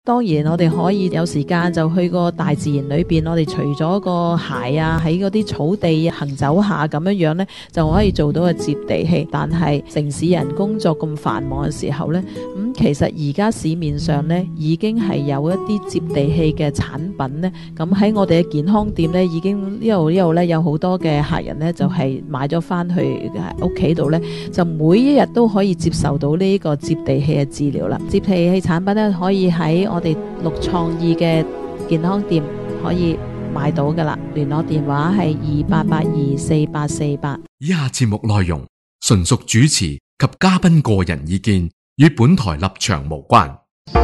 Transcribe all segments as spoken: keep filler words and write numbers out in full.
當然我哋可以有時間就去個大自然裏邊，我哋除咗個鞋啊喺嗰啲草地行走下咁樣樣呢，就可以做到個接地氣。但係城市人工作咁繁忙嘅時候呢，咁、嗯、其實而家市面上呢已經係有一啲接地氣嘅產品呢。咁喺我哋嘅健康店呢，已經呢度呢度呢有好多嘅客人呢，就係、是、買咗翻去屋企度呢，就每一日都可以接受到呢個接地氣嘅治療啦。接地氣產品呢，可以喺我哋綠創意嘅健康店可以買到噶啦，聯絡電話係二八八二四八四八。 以下節目內容純屬主持及嘉賓個人意見，與本台立場無關。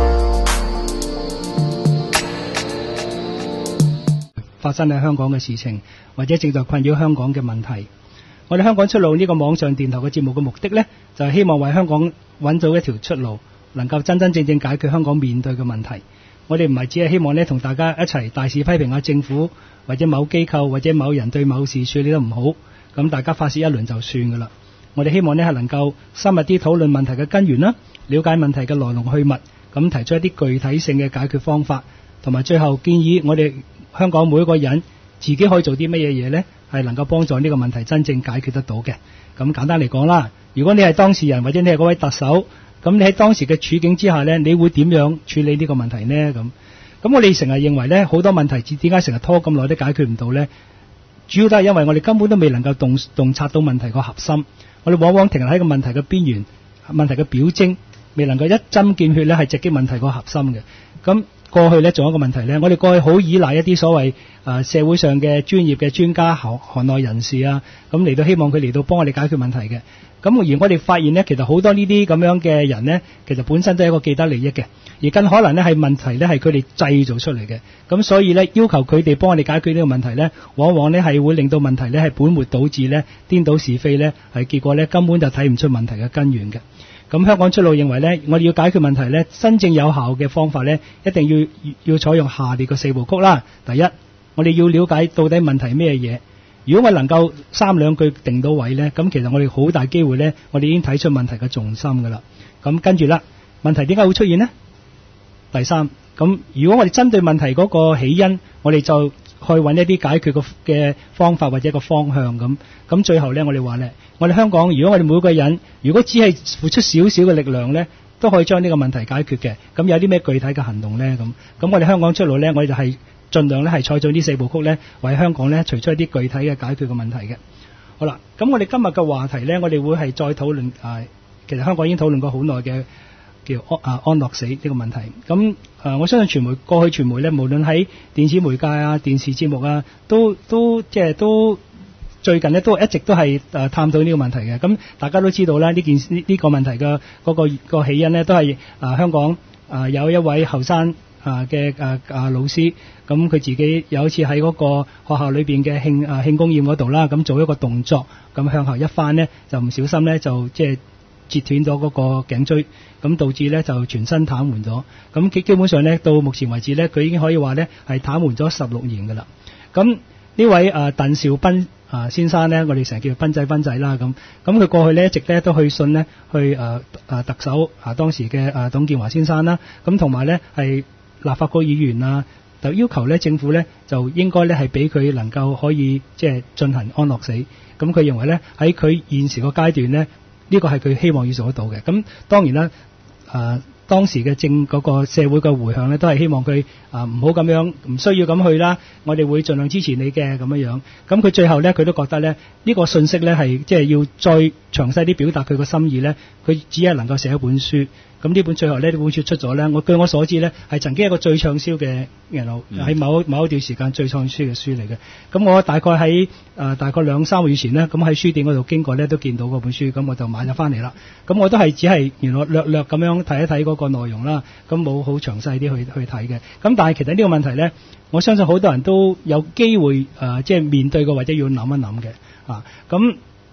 發生喺香港嘅事情，或者正在困擾香港嘅問題，我哋香港出路呢個網上電台嘅節目嘅目的呢，就係希望為香港揾到一條出路，能夠真真正正解決香港面對嘅問題。我哋唔係只係希望咧同大家一齊大肆批評下政府或者某機構或者某人對某事處理得唔好，咁大家發洩一輪就算噶啦。我哋希望咧係能夠深入啲討論問題嘅根源啦，了解問題嘅來龍去脈，咁提出一啲具體性嘅解決方法，同埋最後建議我哋香港每一個人自己可以做啲乜嘢嘢呢，係能夠幫助呢個問題真正解決得到嘅。咁簡單嚟講啦，如果你係當事人或者你係嗰位特首，咁你喺當時嘅處境之下呢，你會點樣處理呢個問題呢？咁咁我哋成日認為呢，好多問題點解成日拖咁耐都解決唔到呢？主要都係因為我哋根本都未能夠洞洞察到問題個核心，我哋往往停留喺個問題嘅邊緣，問題嘅表徵，未能夠一針見血呢係直擊問題個核心嘅。咁過去呢，仲有一個問題呢，我哋過去好依賴一啲所謂、呃、社會上嘅專業嘅專家行行內人士啊，咁嚟到希望佢嚟到幫我哋解決問題嘅。咁而我哋發現呢，其實好多呢啲咁樣嘅人呢，其實本身都係一個既得利益嘅，而更可能呢係問題呢係佢哋製造出嚟嘅。咁所以呢，要求佢哋幫我哋解決呢個問題呢，往往呢係會令到問題呢係本末倒置呢，顛倒是非呢，係結果呢根本就睇唔出問題嘅根源嘅。咁香港出路認為呢，我哋要解決問題呢，真正有效嘅方法呢，一定要要採用下列嘅四部曲啦。第一，我哋要了解到底問題咩嘢。如果我能夠三兩句定到位呢，咁其實我哋好大機會呢，我哋已經睇出問題嘅重心噶啦。咁跟住啦，問題點解會出現呢？第三，咁如果我哋針對問題嗰個起因，我哋就去揾一啲解決嘅方法或者一個方向咁。咁最後呢，我哋話呢，我哋香港如果我哋每個人如果只係付出少少嘅力量呢，都可以將呢個問題解決嘅。咁有啲咩具體嘅行動呢？咁咁我哋香港出路呢，我哋就係、是。盡量咧係採取呢四部曲咧，為香港咧提出一啲具體嘅解決嘅問題嘅。好啦，咁我哋今日嘅話題咧，我哋會係再討論啊。其實香港已經討論過好耐嘅叫安啊安樂死呢個問題。咁啊，我相信傳媒過去傳媒咧，無論喺電子媒介啊、電視節目啊，都都即係都最近咧都一直都係誒探討呢個問題嘅。咁大家都知道啦，呢件呢呢個問題嘅嗰個個起因咧，都係啊香港啊有一位後生啊嘅啊啊老師，咁佢自己有一次喺嗰個學校裏邊嘅慶啊慶功宴嗰度啦，咁做一個動作，咁向後一翻呢，就唔小心呢，就即係截斷咗嗰個頸椎，咁導致呢就全身癱瘓咗。咁基基本上呢，到目前為止呢，佢已經可以話呢係癱瘓咗十六年噶啦。咁呢位啊鄧兆斌啊先生呢，我哋成日叫斌仔斌仔啦，咁咁佢過去呢，一直呢都去信呢，去啊啊特首啊當時嘅啊董建華先生啦，咁同埋呢係立法局議員啊，就要求咧政府咧就應該咧係俾佢能夠可以即係進行安樂死。咁佢認為咧喺佢現時個階段咧，呢個係佢希望要做得到嘅。咁當然啦，啊當時嘅政嗰個社會嘅迴響咧，都係希望佢啊唔好咁樣，唔需要咁去啦。我哋會盡量支持你嘅咁樣樣。咁佢最後咧，佢都覺得咧呢個信息咧係即係要再詳細啲表達佢個心意咧，佢只係能夠寫一本書。咁呢本最後呢本書出咗呢，我據我所知呢，係曾經一個最暢銷嘅，然後喺某某一段時間最暢銷嘅書嚟嘅。咁我大概喺誒、呃、大概兩三個月前呢，咁喺書店嗰度經過呢，都見到嗰本書，咁我就買咗翻嚟啦。咁我都係只係原來略略咁樣睇一睇嗰個內容啦，咁冇好詳細啲去去睇嘅。咁但係其實呢個問題呢，我相信好多人都有機會誒、呃，即係面對過或者要諗一諗嘅啊。咁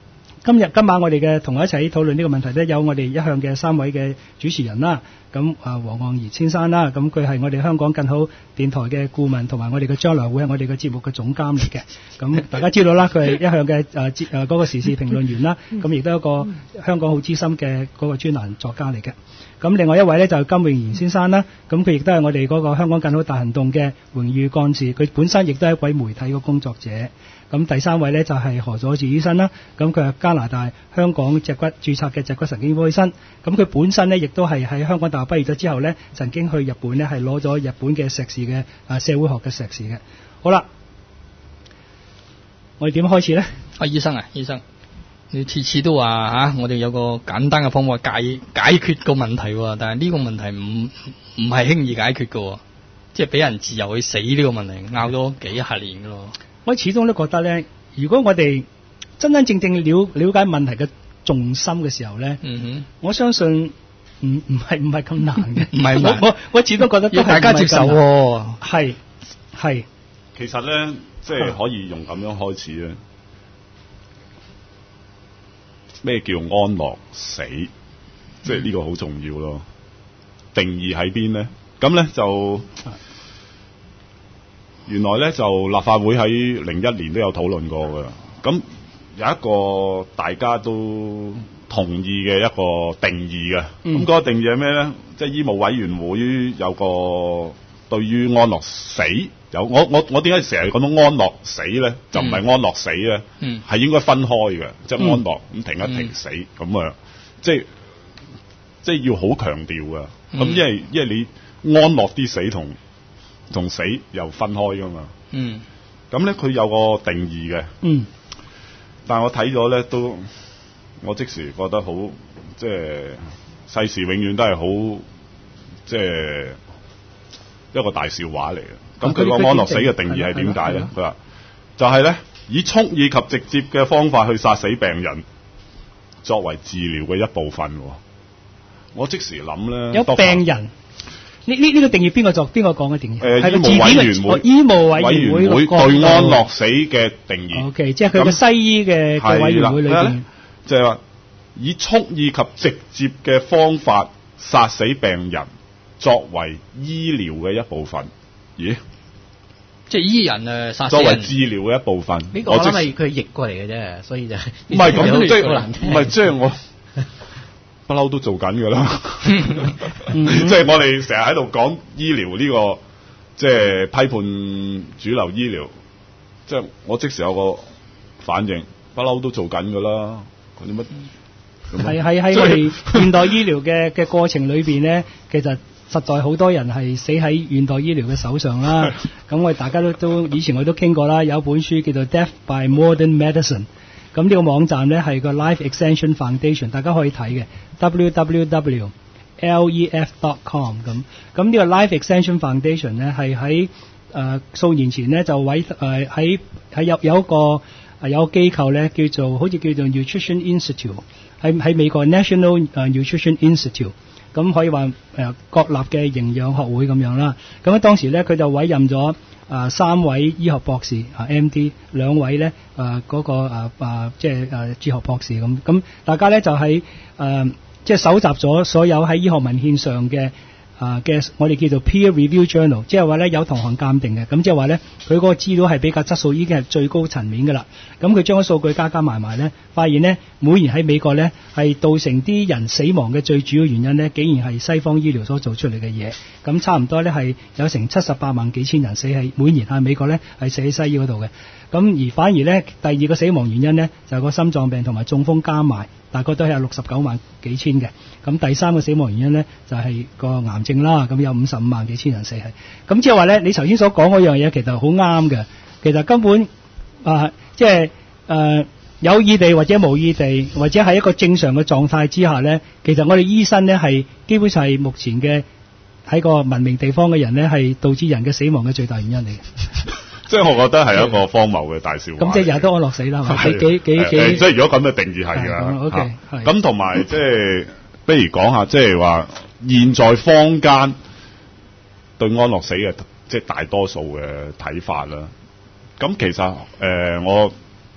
今日今晚我哋嘅同我一齊討論呢個問題咧，有我哋一向嘅三位嘅主持人啦。咁啊，黃昂怡先生啦，咁佢係我哋香港更好電台嘅顧問，同埋我哋嘅將來會係我哋嘅節目嘅總監嚟嘅。咁大家知道啦，佢係一向嘅誒誒嗰個時事評論員啦，咁亦都係一個香港好資深嘅嗰個專欄作家嚟嘅。咁另外一位咧就係金永賢先生啦，咁佢亦都係我哋嗰個香港更好大行動嘅榮譽幹事，佢本身亦都係一位媒體嘅工作者。咁第三位呢，就係何佐治醫生啦，咁佢係加拿大香港脊骨註冊嘅脊骨神經科醫生，咁佢本身呢，亦都係喺香港大學畢業咗之後呢，曾經去日本呢，係攞咗日本嘅碩士嘅啊社會學嘅碩士嘅。好啦，我哋點開始呢？ 啊，醫生啊，醫生，你次次都話嚇、啊，我哋有個簡單嘅方法解解決個問題喎，但係呢個問題唔唔係輕易解決嘅喎，即係俾人自由去死呢個問題，拗咗幾十年嘅咯。 我始終都覺得咧，如果我哋真真正正了了解問題嘅重心嘅時候咧，嗯哼，我相信唔唔係唔係咁難嘅。唔係我我我始終覺得都係大家接受喎。 係係。 其實咧，即係可以用咁樣開始咧。咩叫安樂死？嗯、即係呢個好重要咯。定義喺邊咧？咁咧就。原來咧就立法會喺零一年都有討論過嘅，咁有一個大家都同意嘅一個定義嘅，咁、嗯、嗰、那個定義係咩咧？即係醫務委員會有個對於安樂死有我我我點解成日講到安樂死咧？就唔係安樂死咧，係、嗯、應該分開嘅，即、就、係、是、安樂咁、嗯、停一停死咁啊，即係即係要好強調嘅，咁、嗯、因為因為你安樂啲死同。同死又分開噶嘛？嗯，咁咧佢有個定義嘅。嗯，但係我睇咗咧都，我即時覺得好，即係世事永遠都係好，即係一個大笑話嚟嘅。咁佢個安樂死嘅定義係點解咧？佢話就係咧以蓄意及直接嘅方法去殺死病人，作為治療嘅一部分。我即時諗咧， 有病人。呢呢呢個定義邊個作？邊個講嘅定義？ 誒、呃，醫務委員會， 醫務委員會委員會對安樂死嘅定義。 O、okay, K， 即係佢嘅西醫嘅嘅委員會裏邊， 就係、是、話以蓄意及直接嘅方法殺死病人，作為醫療嘅一部分。咦？ 即係醫人誒殺死人，作為治療嘅一部分。 呢、這個我諗係佢譯過嚟嘅啫，所以就唔係咁，即係唔係即係我。不嬲都做緊㗎啦，即係我哋成日喺度講醫療呢、這個，即係批判主流醫療，即係我即時有個反應，不嬲都做緊㗎啦。嗰啲乜？ 係係喺我哋現代醫療嘅嘅過程裏邊咧，其實實在好多人係死喺現代醫療嘅手上啦。咁我哋大家都都以前我都傾過啦，有一本書叫做《Death by Modern Medicine》。咁呢個網站咧係個 Life Extension Foundation，大家可以睇嘅 w w w dot lef dot com 咁。咁呢個 Life Extension Foundation 咧係喺誒數年前咧就委誒喺喺有有一個誒有個機構咧叫做好似叫做 Nutrition Institute， 喺喺美國 National Nutrition Institute， 咁可以話誒國立嘅營養學會咁樣啦。咁喺當時咧佢就委任咗啊三位醫學博士啊 M D， 兩位咧啊嗰個啊啊即係啊哲學博士咁，咁大家咧就喺誒即係搜集咗所有喺醫學文獻上嘅啊嘅我哋叫做 peer review journal， 即係話咧有同行鑑定嘅，咁即係話咧佢嗰個資料係比較質素已經係最高層面㗎啦。咁佢將個數據加加埋埋咧，發現咧每年喺美國咧係造成啲人死亡嘅最主要原因咧，竟然係西方醫療所做出嚟嘅嘢。咁差唔多咧係有成七十八萬幾千人死喺每年喺美國咧係死喺西醫嗰度嘅。咁而反而咧第二個死亡原因咧就係個心臟病同埋中風加埋，大概都係有六十九萬幾千嘅。咁第三個死亡原因咧就係個癌症啦，咁有五十五萬幾千人死係。咁即係話咧，你頭先所講嗰樣嘢其實好啱嘅。其實根本啊，即係誒有意地或者無意地，或者係一個正常嘅狀態之下咧，其實我哋醫生咧係基本上係目前嘅喺個文明地方嘅人咧係導致人嘅死亡嘅最大原因嚟嘅。 即係我覺得係一個荒謬嘅大笑話。咁即係日日都安樂死啦，係幾幾幾幾？即係如果咁嘅定義係㗎。OK，係。咁同埋即係，不如講下即係話，現在坊間對安樂死嘅即係大多數嘅睇法啦。咁其實誒、呃，我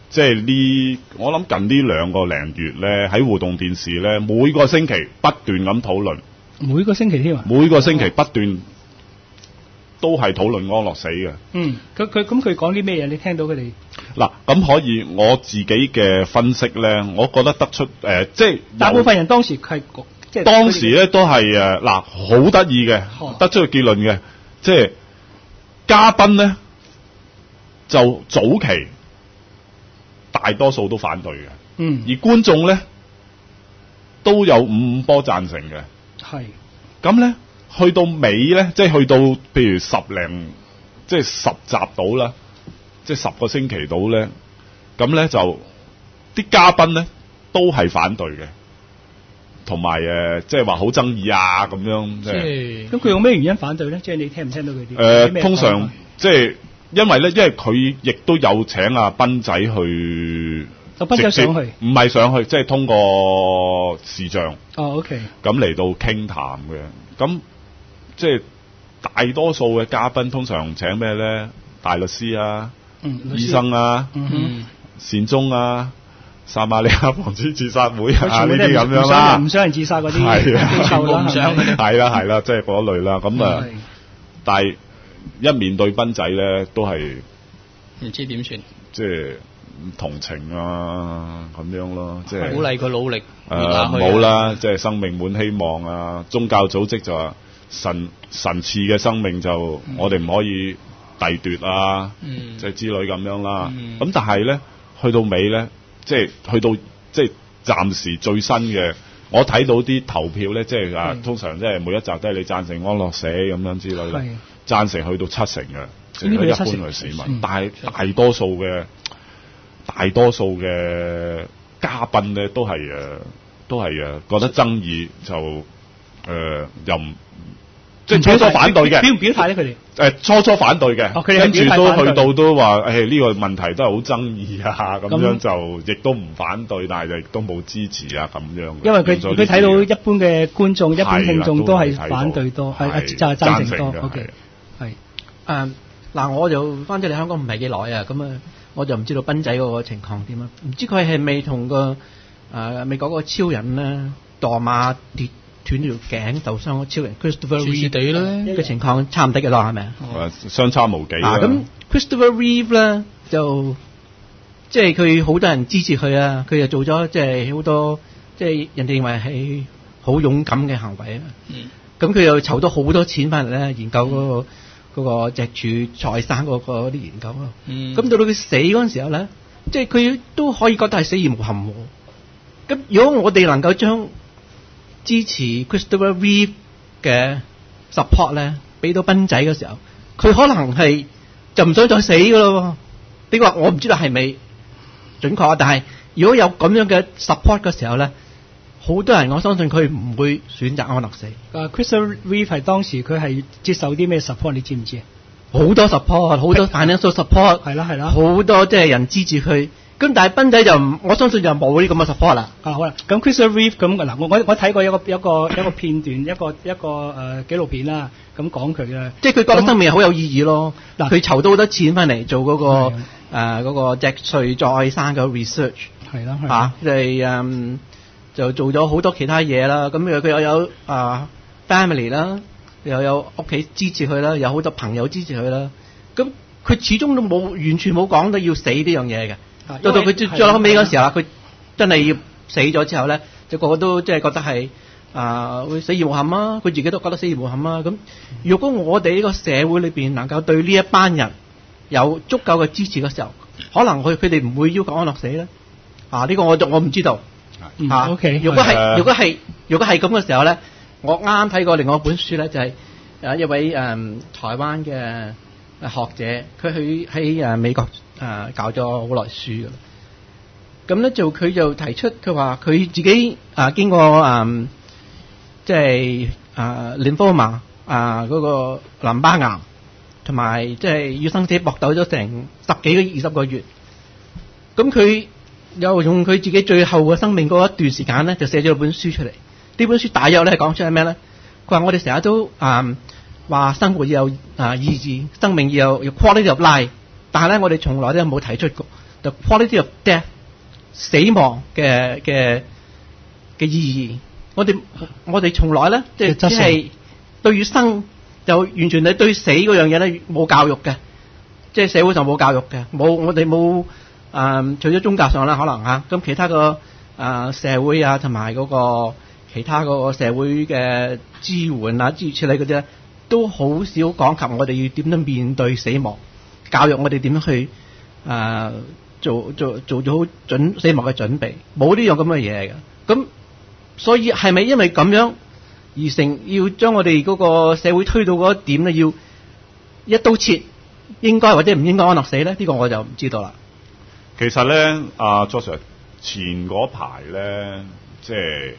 即係呢，我諗近呢兩個零月咧，喺互動電視咧，每個星期不斷咁討論， 每個星期添啊， 每個星期不斷都係討論安樂死嘅。 嗯，佢佢咁佢講啲咩嘢？你聽到佢哋嗱，咁可以我自己嘅分析咧，我覺得得出誒、呃，即係大部分人當時係即係當時咧都係誒嗱，好得意嘅，得出個結論嘅，即係嘉賓咧就早期大多數都反對嘅， 嗯， 而觀眾咧都有五五波贊成嘅， 係咁咧去到尾咧，即係去到譬如十零即係十集到啦，即係十個星期到咧，咁咧就啲嘉賓咧都係反對嘅。同埋誒，即係話好爭議啊咁樣，即係咁佢用咩原因反對咧？即係你聽唔聽到佢啲？誒、 呃，通常即係因為咧，因為佢亦都有請阿斌仔去， 就斌仔上去， 唔係上去，即係通過視像。 哦 ，OK。 咁嚟到傾談嘅，咁即係大多數嘅嘉賓通常請咩咧？大律師啊， 嗯、 醫生啊， 嗯、 善終啊。撒瑪利亞防止自殺會啊，呢啲咁樣啦， 唔想人自殺嗰啲， 係啊， 全部唔想嗰啲， 係啦係啦，即係嗰類啦。咁啊，但係一面對斌仔咧，都係唔知點算， 即係同情啊咁樣咯，即係鼓勵佢努力。 誒冇啦，即係生命滿希望啊！宗教組織就話神神賜嘅生命就、嗯、我哋唔可以褫奪啊， 嗯、 即係之類咁樣啦。咁、 嗯、 但係咧，去到尾咧。即係去到即係暫時最新嘅，我睇到啲投票咧，即係啊，通常即係每一集都係你贊成安樂死咁樣之類啦，贊成去到七成嘅，即係一般嘅市民。嗯、但係大多數嘅大多數嘅嘉賓咧，都係誒都係誒覺得爭議就誒、呃、又唔。即係初初反對嘅， 表唔表態咧？佢哋誒初初反對嘅， 哦、 跟住都去到都話誒呢個問題都係好爭議啊，咁樣就亦都唔反對，但係亦都冇支持啊咁樣。 因為佢佢睇到一般嘅觀眾、一般聽眾都係反對多，係就係贊成多。OK，係誒嗱，我就翻咗嚟香港唔係幾耐啊，咁啊我就唔知道斌仔嗰個情況點啊，唔知佢係咪同個誒美國嗰個超人咧墮馬跌斷條頸受傷個超人 Christopher Reeve 地咧嘅情況差唔多嘅咯，係咪啊？ 誒，相差無幾啦。 咁 Christopher Reeve 咧就即係佢好多人支持佢啊，佢又做咗即係好多即係人哋認為係好勇敢嘅行為啊。咁佢又籌咗好多錢翻嚟咧，研究嗰、嗰個嗰、嗯、個脊柱再生嗰個啲研究咯。咁、嗯、到到佢死嗰陣時候咧，即係佢都可以覺得係死而無憾。咁如果我哋能夠將支持 Christopher Reeve 嘅 support 咧，俾到斌仔嘅時候，佢可能係就唔想再死噶咯。呢個我唔知道係咪準確啊，但係如果有咁樣嘅 support 嘅時候咧，好多人我相信佢唔會選擇安樂死。 誒 Christopher Reeve 係當時佢係接受啲咩 support？你知唔知啊？ 好多 support，好多 financial support， 係啦係啦， 好多即係人支持佢。咁但係斌仔就唔，我相信就冇呢咁嘅 support 啦。 啊好啦，咁 Christopher Reeve 咁嗱，我我我睇過一個一個一個片段，一個一個誒、呃、紀錄片啦，咁講佢嘅， 即係佢覺得生命係好有意義咯。嗱，佢籌到好多錢翻嚟做嗰、那個誒嗰、呃那個脊髓再生嘅 research， 係啦， 嚇，即係誒就做咗好多其他嘢啦。咁佢又有啊、呃、family 啦，又有屋企支持佢啦，有好多朋友支持佢啦。咁佢始終都冇完全冇講到要死呢樣嘢嘅。到到佢最最後尾嗰時候啦，佢真係要死咗之後咧，就個個都即係覺得係啊、呃、會死而無憾啊！佢自己都覺得死而無憾啊！咁如果我哋呢個社會裏邊能夠對呢一班人有足夠嘅支持嘅時候，可能佢佢哋唔會要求安樂死咧。啊，呢、這個我我唔知道。 嗯、啊 OK， 如果係、uh, 如果係如果係咁嘅時候咧，我啱啱睇過另外一本書咧，就係、是、誒一位誒、嗯、台灣嘅學者，佢去喺誒美國。啊，教咗好耐書噶啦，咁咧就佢就提出佢話佢自己啊經過啊即係啊 lymphoma 啊嗰個淋巴癌，同埋即係與生者搏鬥咗成十幾個二十個月，咁佢又用佢自己最後嘅生命嗰一段時間咧，就寫咗本書出嚟。呢本書大約咧係講出係咩咧？佢話我哋成日都啊話生活要有啊意義，生命要有 quality of life。但係咧，我哋從來都冇提出過就 quality of death 死亡嘅嘅嘅意義。我哋我哋從來咧即係只係對於生就完全係對死嗰樣嘢咧冇教育嘅，即係社會上冇教育嘅，冇我哋冇誒除咗宗教上啦可能嚇，咁其他個誒、呃、社會啊同埋嗰個其他嗰個社會嘅支援啊諸如此類嗰啲咧，都好少講及我哋要點樣面對死亡，教育我哋點樣去誒、呃、做做做咗好準死亡嘅準備，冇呢樣咁嘅嘢嘅。咁所以係咪因為咁樣而成要將我哋嗰個社會推到嗰一點咧，要一刀切，應該或者唔應該安樂死咧？呢、呢個我就唔知道啦。 其實咧，阿 Joshua 前嗰排咧，即係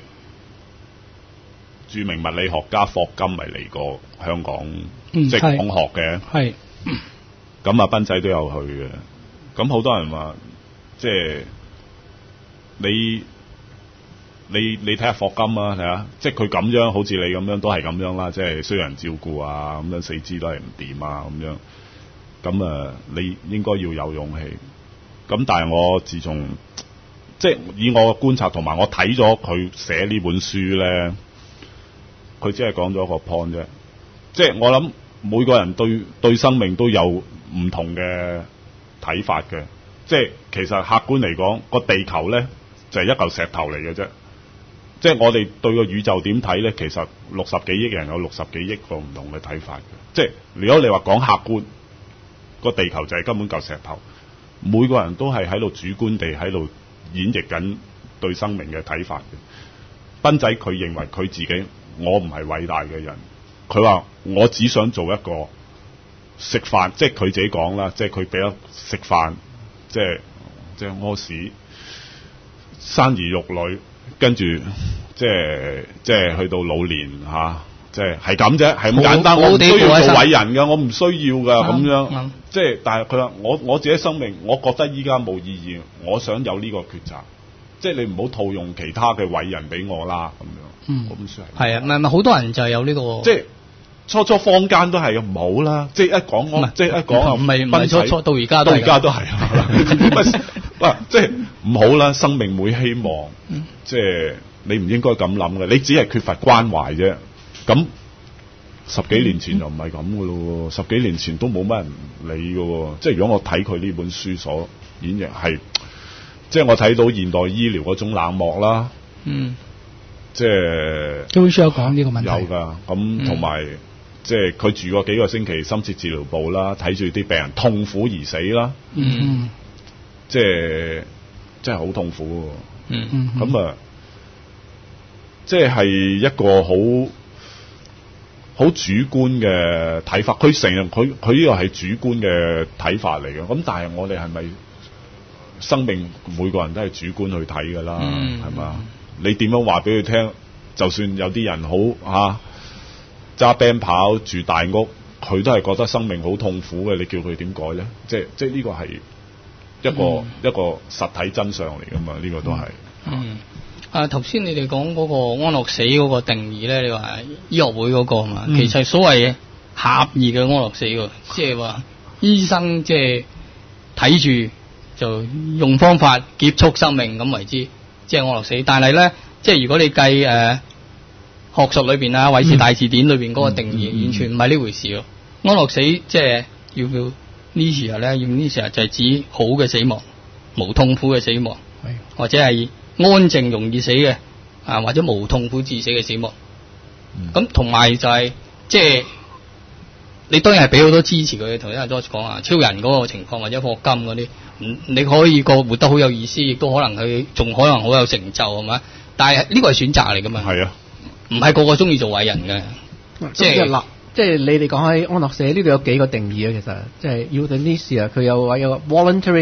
著名物理學家霍金咪嚟過香港，嗯、即係講學嘅。係。咁阿斌仔都有去嘅。咁好多人話，即係你。你你睇下霍金啊，睇下，即係佢咁樣，好似你咁樣都係咁樣啦，即係需要人照顧啊，咁樣四肢都係唔掂啊，咁樣，咁啊，你應該要有勇氣。咁但係我自從即係以我嘅觀察同埋我睇咗佢寫呢本書咧，佢只係講咗一個 point 啫。即係我諗每個人對對生命都有唔同嘅睇法嘅。即係其實客觀嚟講，個地球咧就係一嚿石頭嚟嘅啫。即係我哋對個宇宙點睇咧，其實六十幾億人有六十幾億個唔同嘅睇法嘅。即係如果你話講客觀，個地球就係根本嚿石頭，每個人都係喺度主觀地喺度演繹緊對生命嘅睇法嘅。斌仔佢認為佢自己，我唔係偉大嘅人，佢話我只想做一個食飯，即係佢自己講啦，即係佢俾咗食飯，即係即係屙屎、生兒育女。跟住即係即係去到老年吓、啊，即係係咁啫，係咁簡單。我唔需要做偉人噶，我唔需要噶咁樣。嗯、即係但係佢話我我自己生命，我覺得依家冇意義，我想有呢個抉擇。即係你唔好套用其他嘅偉人俾我啦，咁樣。嗯，咁算係。係啊，唔係唔係好多人就係有呢、這個。即係初初坊間都係唔好啦，即係一講我，即係一講唔係唔係初初到而家到而家都係。喂，即係唔好啦，生命會希望，嗯、即係你唔應該咁諗嘅，你只係缺乏關懷啫。咁十幾年前就唔係咁嘅咯，十幾年前都冇乜人理嘅。即係如果我睇佢呢本書所演繹係，即係我睇到現代醫療嗰種冷漠啦。嗯，即係都會需要講呢個問題。 有㗎，咁同埋即係佢住過幾個星期深切治療部啦，睇住啲病人痛苦而死啦。嗯。即係真係好痛苦喎，嗯嗯，咁啊，即係一個好好主觀嘅睇法。佢承認佢佢呢個係主觀嘅睇法嚟嘅。咁但係我哋係咪生命每個人都係主觀去睇㗎啦？係嘛、嗯？你點樣話俾佢聽？就算有啲人好嚇揸 band 跑住大屋，佢都係覺得生命好痛苦嘅。你叫佢點改咧？即係即係呢個係。一個、嗯、一個實體真相嚟噶嘛？呢、這個都係。 嗯。啊，頭先你哋講嗰個安樂死嗰個定義咧，你話醫學會嗰、那個嘛？嗯、其實所謂狹義嘅安樂死喎，即係話醫生即係睇住就用方法結束生命咁為之，即係安樂死。但係咧，即係如果你計誒、呃、學術裏邊啊，韋氏大字典裏邊嗰個定義，嗯嗯、完全唔係呢回事咯。安樂死即係要唔要？呢時候咧，用呢時候就係指好嘅死亡，無痛苦嘅死亡，是或者係安靜容易死嘅，啊或者無痛苦致死嘅死亡。咁同埋就係、是、即係你當然係俾好多支持佢。頭先阿 George 講啊，超人嗰個情況或者霍金嗰啲，你可以個活得好有意思，亦都可能佢仲可能好有成就係嘛？但係呢個係選擇嚟噶嘛？係啊，唔係個個中意做偉人嘅，即係。 即係你哋講喺安樂死呢度有幾個定義啊？其實即係 euthanasia 佢有話有 voluntary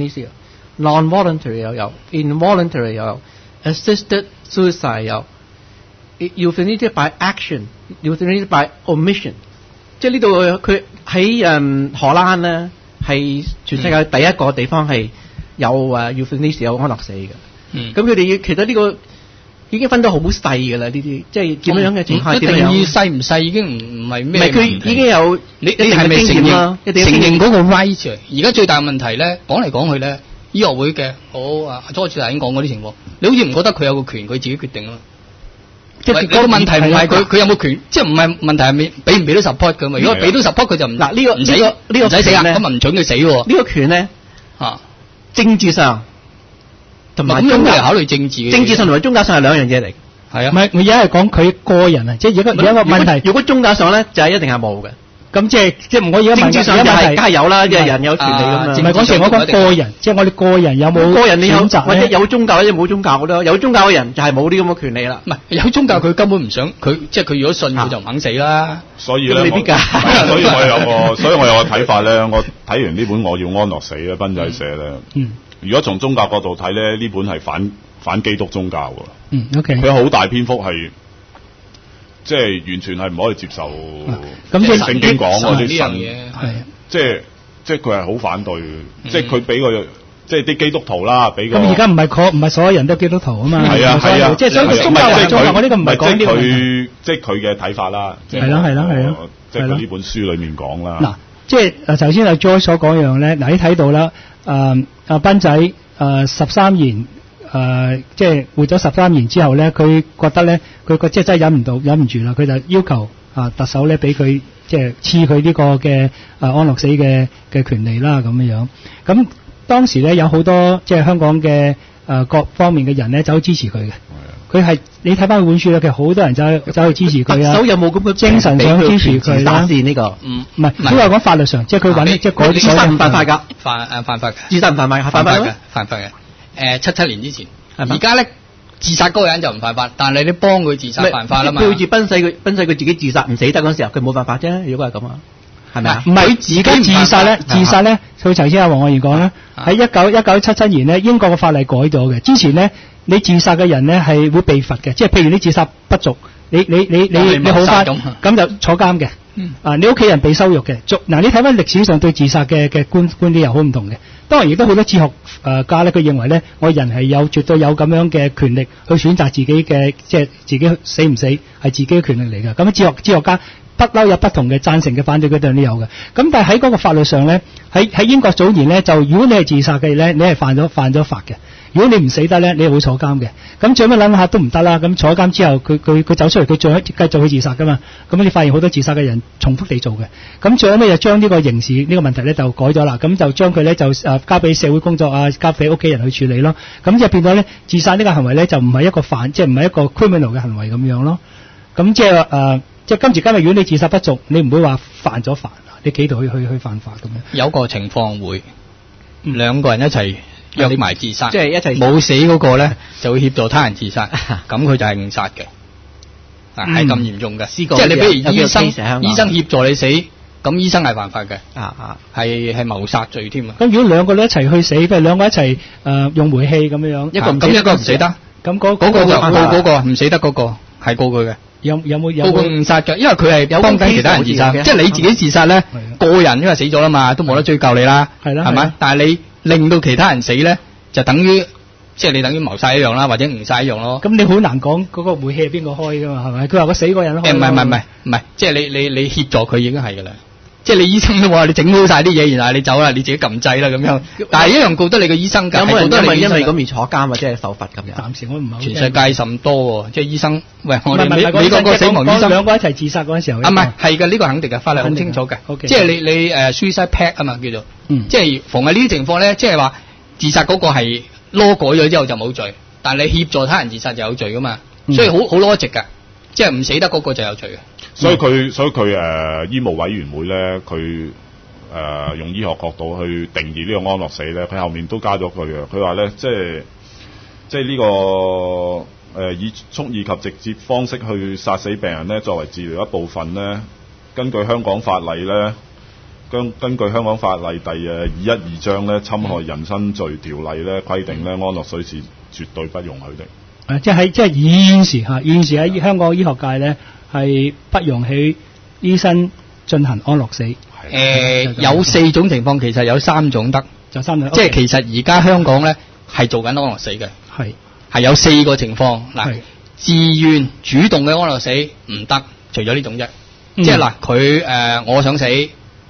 euthanasia、non-voluntary 又有 involuntary 又有 assisted suicide 有 euthanasia by action、euthanasia by omission。即係呢度佢喺誒荷蘭咧係全世界第一個地方係有誒 euthanasia 有安樂死嘅。嗯，咁佢哋其實呢、這個。已經分得好細㗎啦，呢啲即係點樣嘅情況？ 定義細唔細已經唔唔係咩？ 唔係佢已經有你你係咪承認承認嗰個 right？而家最大嘅問題咧，講嚟講去咧， 醫學會嘅，好啊，初次頭先講嗰啲情況，你好似唔覺得佢有個權佢自己決定咯？即係個問題唔係佢佢有冇權，即係唔係問題係咪俾唔俾到 support 㗎嘛？如果俾到 support 佢就唔嗱呢個唔使呢個呢個唔使死啊， 權呢咁唔準佢死喎。 呢個權咧啊， 政治上同埋咁樣宗教嚟考慮政治嘅嘢政治上同埋宗教上係兩樣嘢嚟。 係啊， 唔係，我而家係講佢個人啊，即係而家而家個問題。 如果宗教上咧，就係一定係冇嘅。 咁即係即係我而家問政治上就係而家問題梗係有啦，即係人有權利咁啊樣。 唔係講成我講個人，即係我哋個人有冇個人你有選擇或者咧？ 有宗教或者冇宗教嘅咯，有宗教嘅人就係冇啲咁嘅權利啦。 唔係有宗教佢根本唔想佢，即係佢如果信佢就唔肯死啦。 所以咧， 未必㗎我所以我有個，所以我有個睇法咧。我睇完呢本《我要安樂死》咧，斌仔寫咧。 嗯。 如果從宗教角度睇咧，呢本係反反基督宗教㗎。 嗯，OK。 佢好大篇幅係，即係完全係唔可以接受。 咁即係聖經講嗰啲神， 係即係即係佢係好反對，即係佢俾個即係啲基督徒啦，俾個。 咁而家唔係確唔係所有人都基督徒啊嘛。 係啊係啊， 即係所以宗教為宗教，我呢個唔係講呢個問題。 佢即係佢嘅睇法啦。 係啦係啦係啦。 即係佢呢本書裡面講啦。 嗱，即係誒頭先阿 Joy 所講樣咧，嗱你睇到啦，誒阿斌仔誒十三年誒即係活咗十三年之後咧，佢覺得咧，佢個即係真係忍唔到忍唔住啦，佢就要求啊特首咧俾佢即係賜佢呢個嘅誒安樂死嘅嘅權利啦咁樣樣。咁當時咧有好多即係香港嘅誒各方面嘅人咧走去支持佢嘅。佢係你睇翻佢本書咧，其實好多人走去走去支持佢啊！ 特首有冇咁嘅精神上支持佢啦？ 先呢個嗯， 唔唔係，都係講法律上，即係佢揾即係嗰啲自殺唔犯法㗎， 犯誒犯法嘅， 自殺唔犯法，犯法嘅，犯法嘅。誒七七年之前， 係嘛而家咧自殺嗰個人就唔犯法，但係你幫佢自殺犯法啦嘛。 佢好似賓世佢賓世佢自己自殺唔死得嗰陣時候，佢冇犯法啫。如果係咁啊，係咪啊？ 唔係自己自殺咧，自殺咧，佢頭先阿黃愛兒講咧，喺一九一九七七年咧，英國嘅法例改咗嘅。之前咧，你自殺嘅人咧係會被罰嘅，即係譬如你自殺不足，你你你你你好翻，咁就坐監嘅。啊，你屋企人被羞辱嘅，嗱你睇翻歷史上對自殺嘅嘅觀觀點又好唔同嘅。當然亦都好多哲學誒家咧，佢認為咧，我人係有絕對有咁樣嘅權力去選擇自己嘅，即係自己死唔死係自己嘅權力嚟嘅。咁哲學哲學家不嬲有不同嘅贊成嘅、反對嘅都有嘅。咁但係喺嗰個法律上咧，喺喺英國早年咧，就如果你係自殺嘅咧，你係犯咗犯咗法嘅。如果你唔死得咧，你係會坐監嘅。咁最尾諗下都唔得啦。咁坐監之後，佢佢佢走出嚟，佢再繼續去自殺噶嘛。咁你發現好多自殺嘅人重複地做嘅。咁最尾就將呢個刑事呢個問題咧就改咗啦。咁就將佢咧就誒交俾社會工作啊，交俾屋企人去處理咯。咁就變咗咧自殺呢個行為咧就唔係一個犯，即係唔係一個 criminal 嘅行為咁樣咯。咁即係誒，即係今時今日，如果你自殺不足，你唔會話犯咗法，你企圖去去去犯法咁樣。 有個情況會兩個人一齊約埋自殺， 即係一齊冇死嗰個咧就會協助他人自殺，咁佢就係誤殺嘅，啊係咁嚴重嘅。即係你比如醫生，醫生協助你死，咁醫生係犯法嘅， 啊啊， 係係謀殺罪添啊。 咁如果兩個都一齊去死，譬如兩個一齊誒用煤氣咁樣樣， 一個唔咁一個唔死得， 咁嗰嗰個就告嗰個唔死得嗰個係告佢嘅。 有有冇有告佢誤殺嘅，因為佢係幫緊其他人自殺，即係你自己自殺咧，個人因為死咗啦嘛，都冇得追究你啦， 係啦， 係咪？但係你令到其他人死咧，就等於即係你等於謀殺一樣啦，或者誤殺一樣咯。 咁你好難講嗰個煤氣係邊個開噶嘛？係咪？佢話個死個人開。 誒唔係唔係唔係唔係，即係你你你協助佢已經係噶啦。即係你醫生都話你整好晒啲嘢，然後你走啦，你自己撳掣啦咁樣。但係一樣告得你個醫生㗎。 有冇人因為因為咁咁而坐監或者係受罰咁樣？ 暫時我唔係。 全世界甚多喎，即係醫生。喂，我哋美美國個死亡醫生兩個一齊自殺嗰陣時候。 啊唔係，係嘅，呢個肯定嘅，法律好清楚嘅。即係你你誒 suicide pact 啊嘛叫做。 嗯。 即係逢係呢啲情況咧，即係話自殺嗰個係 law 改咗之後就冇罪，但係你協助他人自殺就有罪噶嘛。所以好好 logic㗎，即係唔死得嗰個就有罪嘅。 所以佢所以佢誒、呃、醫務委員會咧，佢。誒、呃、用醫學角度去定義呢個安樂死咧，佢後面都加咗句嘅。佢話咧，即係即係、這、呢個誒、呃、以蓄意及直接方式去殺死病人咧，作為治療一部分咧，根據香港法例咧，根根據香港法例第誒二一二章咧，侵害人身罪條例咧規定咧，安樂死是絕對不容許的。誒， 即係喺即係現時嚇，現時喺香港醫學界咧係不容許醫生進行安樂死。 誒、呃、有四種情況，其實有三種得， 就三種， 即係其實而家香港咧係做緊安樂死嘅， 係係有四個情況嗱，自願主動嘅安樂死唔得，除咗呢種啫，嗯、即係嗱佢誒我想死，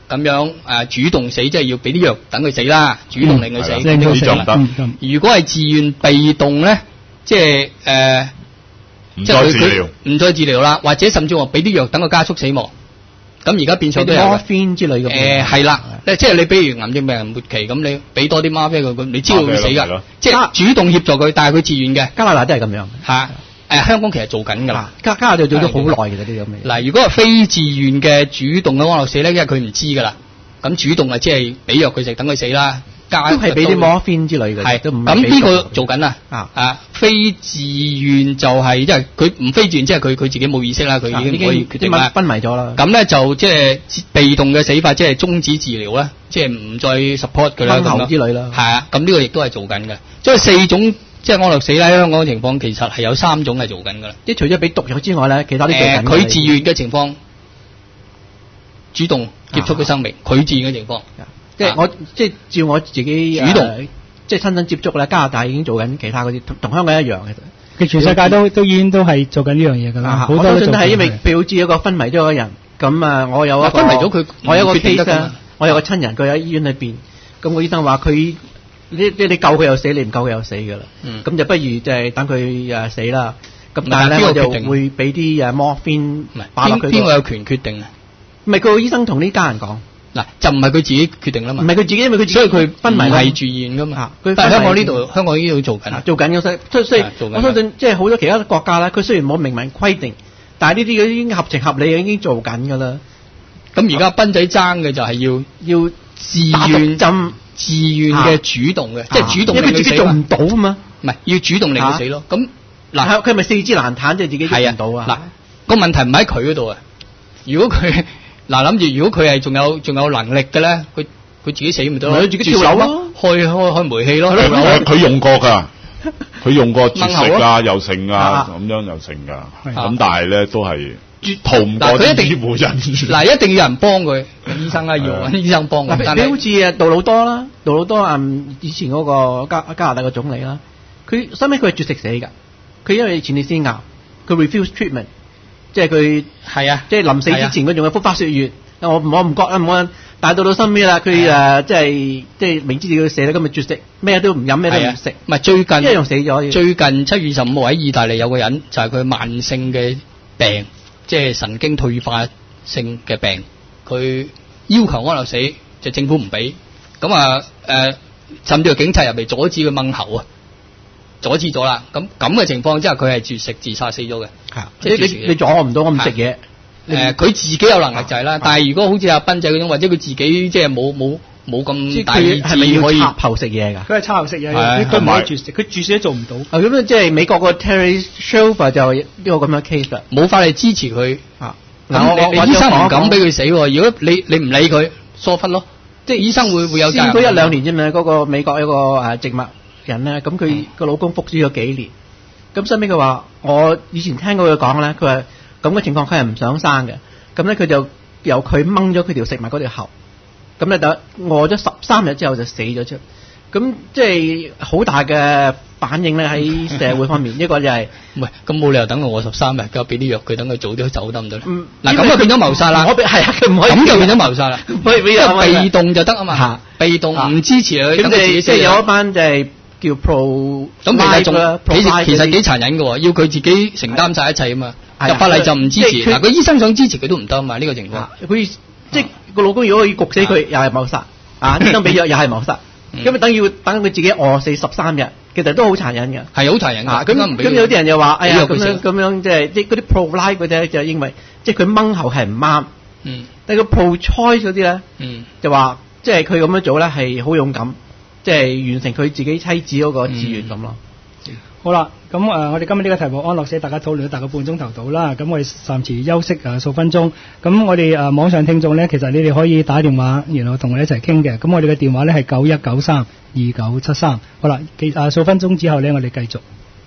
咁樣誒、呃、主動死，即係要俾啲藥等佢死啦，主動令佢死， 令佢死啦。如果係自願被動咧，即係誒， 唔再治療， 唔再治療啦，或者甚至話俾啲藥等佢加速死亡。咁而家變相都有嘅。 morphine 之類嘅。 誒係啦，即係你比如癌症病人末期咁，你俾多啲嗎啡佢，咁你知道會死㗎。即係主動協助佢，但係佢自願嘅。 加拿大都係咁樣。 嚇。誒香港其實做緊㗎啦， 加加拿大做咗好耐其實啲咁嘅。 嗱，如果係非自願嘅主動嘅安樂死咧，因為佢唔知㗎啦，咁主動啊即係俾藥佢食，等佢死啦，加都係俾啲 morphine 之類嘅， 係都唔咁呢個做緊啊， 啊啊非自願就係因為佢唔非自願，即係佢佢自己冇意識啦，佢已經唔可以決定啦， 昏迷咗啦。 咁咧就即係被動嘅死法，即係終止治療啦，即係唔再 support 佢啦咁咯， 之類啦。 係啊，咁呢個亦都係做緊嘅，即係四種。即係安樂死咧，香港嘅情況其實係有三種係做緊㗎啦。 即係除咗俾毒藥之外咧，其他啲做緊。 佢、呃、自願嘅情況，主動結束嘅生命，佢、啊、自願嘅情況。 即係我即係照我自己主動， 呃、即係親身接觸咧，加拿大已經做緊其他嗰啲，同同香港一樣嘅。 其實全世界都都已經都係做緊呢樣嘢㗎啦。好多我相信係因為譬如好似一個昏迷咗嘅人，咁啊，我有一個昏迷咗佢， 我有一個 case 啊，我有個親人佢喺醫院裏邊，咁個醫生話佢。你你你救佢又死，你唔救佢又死㗎啦。咁、嗯、就不如就係等佢誒死啦。咁但係咧我就會俾啲誒 morphine 擺落佢。 邊個有權決定啊？ 唔係佢個醫生同呢家人講。嗱， 就唔係佢自己決定啦嘛。 唔係佢自己，因為佢所以佢昏迷係住院㗎嘛。 佢但係香港呢度，香港呢度做緊。 做緊嘅，所以所以我相信即係好多其他國家咧，佢雖然冇明文規定，但係呢啲已經合情合理嘅已經做緊㗎啦。 咁而家賓仔爭嘅就係要要自願針。自願嘅主動嘅，即係主動令佢死。因為佢自己做唔到啊嘛，唔係要主動令佢死咯。咁嗱，佢係咪四肢難產，即係自己做唔到啊？嗱，個問題唔喺佢嗰度啊。如果佢嗱諗住，如果佢係仲有仲有能力嘅咧，佢佢自己死咪得咯，自己跳樓咯，開開開煤氣咯。 佢用過㗎，佢用過絕食啊、又成啊咁樣又成㗎。咁但係咧都係。逃唔過啲醫護人員， 嗱一定要有人幫佢，醫生啊要揾醫生幫佢。 你好似啊杜魯多啦，杜魯多嗯以前嗰個加加拿大嘅總理啦，佢收尾佢係絕食死㗎，佢因為前列腺癌，佢 refuse treatment， 即係佢係啊，即係臨死之前佢仲有復發血液，我我唔覺啊唔安，但係到到收尾啦，佢誒即係即係明知道要死啦，咁咪絕食，咩都唔飲，咩都唔食， 唔係最近一樣死咗。 最近七月十五號喺意大利有個人就係佢慢性嘅病。即係神經退化性嘅病，佢要求安樂死，就政府唔俾，咁啊誒，甚至乎警察入嚟阻止佢掹喉啊，阻止咗啦。咁咁嘅情況之下，佢係絕食自殺死咗嘅。係， 你你你阻我唔到，我唔食嘢。 誒，佢自己有能力就係啦，但係如果好似阿斌仔嗰種，或者佢自己即係冇冇冇咁大意志， 係咪要插喉食嘢㗎？ 佢係插喉食嘢，佢唔可以絕食，佢絕食都做唔到。 咁即係美國個 Terry Schiavo 就呢個咁樣 case 啦， 冇法例支持佢。啊， 嗱你醫生唔敢俾佢死，如果你你唔理佢，疏忽咯，即係醫生會會有。 先嗰一兩年啫嘛，嗰個美國有個誒植物人咧，咁佢個老公服侍咗幾年，咁收尾佢話：我以前聽過佢講咧，佢話咁嘅情況佢係唔想生嘅，咁咧佢就由佢掹咗佢條食物嗰條喉。咁咧就餓咗十三日之後就死咗出，咁即係好大嘅反應咧喺社會方面。一個就係唔係咁冇理由等我餓十三日，咁俾啲藥佢，等佢早啲走得唔得咧？嗱咁就變咗謀殺啦。 我係啊，佢唔可以咁就變咗謀殺啦。 可以俾人被動就得啊嘛，被動唔支持佢，等佢自己死。 即係有一班就係叫 pro 咁其實仲其實其實幾殘忍嘅喎，要佢自己承擔晒一切啊嘛。入法例就唔支持。嗱，個醫生想支持佢都唔得啊嘛，呢個情況。 佢即係個老公如果可以焗死佢，又係謀殺啊！醫生俾藥又係謀殺，咁咪等要等佢自己餓死十三日，其實都好殘忍嘅。 係好殘忍㗎。 咁咁有啲人又話：哎呀，咁樣咁樣即係啲嗰啲 pro-life 嗰啲就認為，即係佢掹喉係唔啱。嗯。但係個 pro-choice 嗰啲咧，嗯，就話即係佢咁樣做咧係好勇敢，即係完成佢自己妻子嗰個志願咁咯。 好啦，咁誒、呃，我哋今日呢個題目安樂死，大家討論咗大概半鐘頭到啦。咁我哋暫時休息誒數分鐘。咁我哋誒、呃、網上聽眾咧，其實你哋可以打電話，然後同我哋一齊傾嘅。咁我哋嘅電話咧係九一九三二九七三。好啦，記誒數分鐘之後咧，我哋繼續。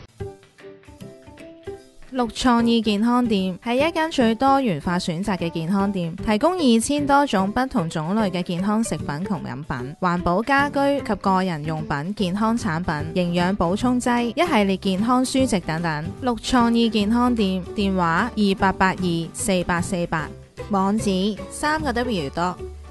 綠創意健康店係一間最多元化選擇嘅健康店，提供二千多種不同種類嘅健康食品同飲品、環保家居及個人用品、健康產品、營養補充劑、一系列健康書籍等等。綠創意健康店電話二八八二四八四八，網址三個 W 多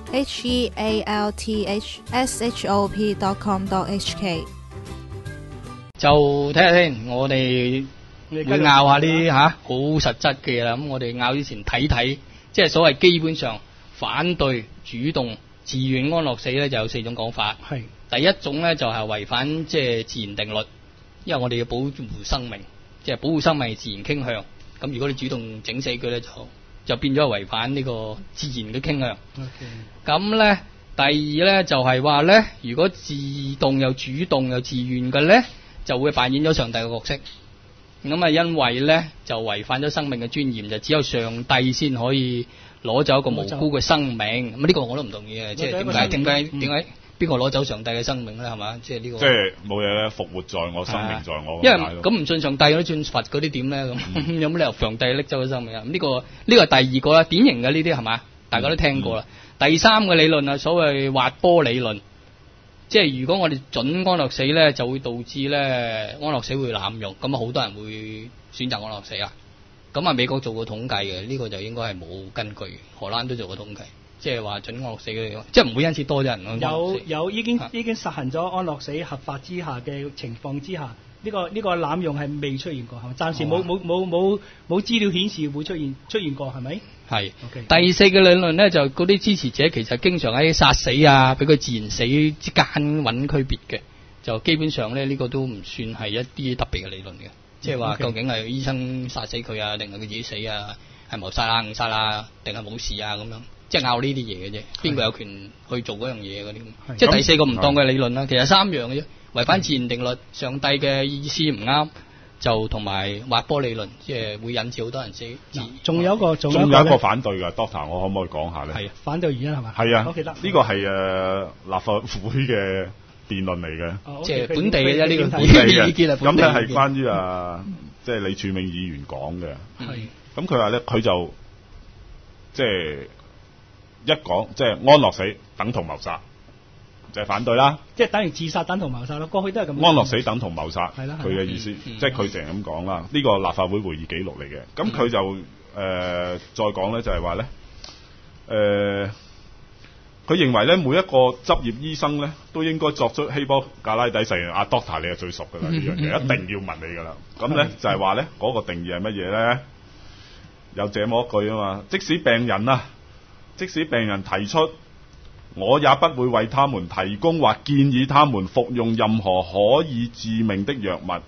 h e a l t h s h o p dot com dot h k。 就睇下先，我哋會拗下啲嚇好實質嘅嘢啦。咁我哋拗之前睇睇，即係所謂基本上反對主動自願安樂死咧，就有四種講法。 係第一種咧就係違反即係自然定律，因為我哋要保護生命，即係保護生命係自然傾向。咁如果你主動整死佢咧，就就變咗違反呢個自然嘅傾向。咁咧，第二咧就係話咧，如果自動又主動又自願嘅咧，就會扮演咗上帝嘅角色。咁啊，因為咧就違反咗生命嘅尊嚴，就只有上帝先可以攞走一個無辜嘅生命。咁呢個我都唔同意嘅，即係點解？點解？點解？邊個攞走上帝嘅生命咧？係嘛？即係呢個。即係冇嘢咧，復活在我，生命在我。 因為咁唔信上帝嗰啲信佛嗰啲點咧？咁、嗯、有冇理由上帝拎走佢生命啊？咁、這、呢個呢、這個係第二個啦，典型嘅呢啲係嘛？大家都聽過啦。嗯、第三個理論啊，所謂滑坡理論。即係如果我哋準安樂死咧，就會導致咧安樂死會濫用，咁啊好多人會選擇安樂死啦。咁啊美國做過統計嘅，呢、這個就應該係冇根據。荷蘭都做過統計，即係話準安樂死嘅，即係唔會因此多咗人安樂死。 有有已經已經實行咗安樂死合法之下嘅情況之下，呢、這個呢、這個濫用係未出現過，係咪？暫時冇冇冇冇冇資料顯示會出現出現過，係咪？係。Okay. 第四個理論咧，就嗰啲支持者其實經常喺殺死啊，俾佢自然死之間揾區別嘅，就基本上咧呢、這個都唔算係一啲特別嘅理論嘅，即係話究竟係醫生殺死佢啊，定係佢自己死啊，係謀殺啊、誤殺啊，定係冇事啊咁樣，即係拗呢啲嘢嘅啫，邊個有權去做嗰樣嘢嗰啲？即係第四個唔當嘅理論啦，其實三樣嘅啫，違反自然定律，上帝嘅意思唔啱。就同埋滑坡理論，即係會引致好多人死。 仲有一個，仲有一個反對嘅 Doctor，我可唔可以講下咧？ 係反對原因係嘛？ 係啊， 我記得呢個係誒立法會嘅辯論嚟嘅， 哦 okay， 即係本地嘅啫。呢個本地嘅意見係咁咧係關於啊，即係李柱銘議員講嘅。 係咁佢話咧，佢就即係一講即係安樂死等同謀殺。就係、是、反對啦， 即係等於自殺等同謀殺咯。過去都係咁。 安樂死等同謀殺， 係啦， 佢嘅意思，嗯、即係佢成日咁講啦。呢、這個立法會會議記錄嚟嘅。咁佢就誒、呃、再講咧，就係話咧，誒、呃，佢認為咧，每一個執業醫生咧，都應該作出希波格拉底實驗。阿、啊、Doctor 你係最熟㗎啦，呢樣嘢一定要問你㗎啦。咁咧就係話咧，嗰、那個定義係乜嘢咧？有這麼一句啊嘛，即使病人啊，即使病人提出。我也不會為他們提供或建議他們服用任何可以致命的藥物。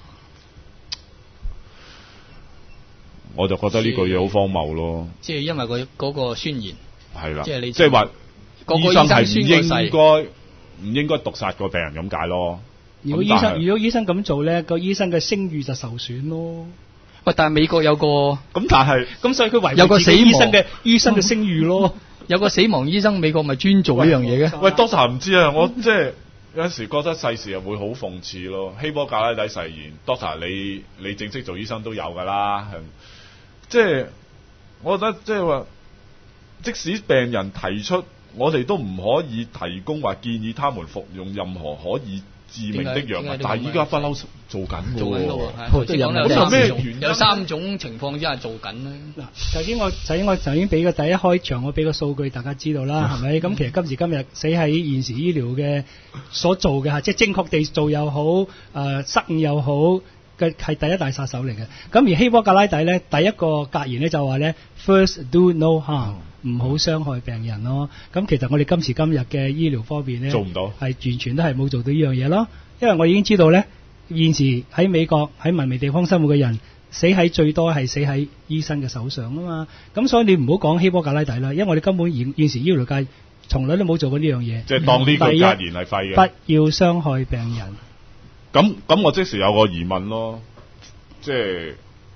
我就覺得呢句嘢好荒謬咯。 即係因為佢嗰個宣言係啦， 即係你即係話醫生係唔應該唔應該毒殺個病人咁解咯。 如果醫生如果醫生咁做咧，個醫生嘅聲譽就受損咯。 喂，但係美國有個咁，但係咁所以佢維有個死醫生嘅醫生嘅聲譽咯。 有個死亡醫生，美國咪專做呢樣嘢嘅？ 喂 Doctor 唔知啊，我即係有陣時覺得世事又會好諷刺咯。希波格拉底誓言 ，Doctor 你你正式做醫生都有㗎啦。即係我覺得即係話，即使病人提出，我哋都唔可以提供或建議他們服用任何可以致命的藥物。但係依家不嬲做緊嘅喎， 即係講有咩原因？有三種情況之下做緊咧。 嗱，首先我首先我頭先俾個第一開場，我俾個數據大家知道啦，係咪？咁其實今時今日死喺現時醫療嘅所做嘅嚇，即係正確地做又好，誒、呃、失誤又好嘅係第一大殺手嚟嘅。咁而希波格拉底咧，第一個格言咧就話咧 ，First do no harm。唔好傷害病人咯。咁其實我哋今時今日嘅醫療方面咧， 做唔到， 係完全都係冇做到呢樣嘢咯。因為我已經知道咧，現時喺美國喺文明地方生活嘅人，死喺最多係死喺醫生嘅手上啊嘛。咁所以你唔好講希波格拉底啦，因為我哋根本現現時醫療界從來都冇做過呢樣嘢。 即係當呢個格言係廢嘅。 不要傷害病人。 咁咁，我即時有個疑問咯，即係。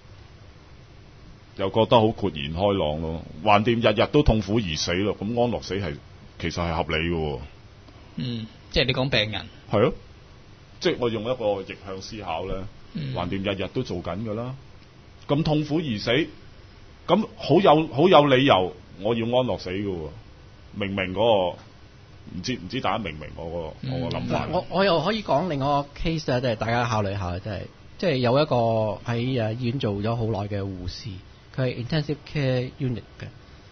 又覺得好豁然開朗咯，橫掂日日都痛苦而死咯，咁安樂死係其實係合理嘅。 嗯，即係你講病人係咯，即係我用一個逆向思考咧，橫掂日日都做緊噶啦，咁痛苦而死，咁好有好有理由我要安樂死嘅，明明嗰個唔知唔知大家明唔明我個、嗯、我個諗法？ 我我又可以講另外個 case 咧，即係大家考慮下，即係即係有一個喺誒醫院做咗好耐嘅護士。佢係 intensive care unit 嘅，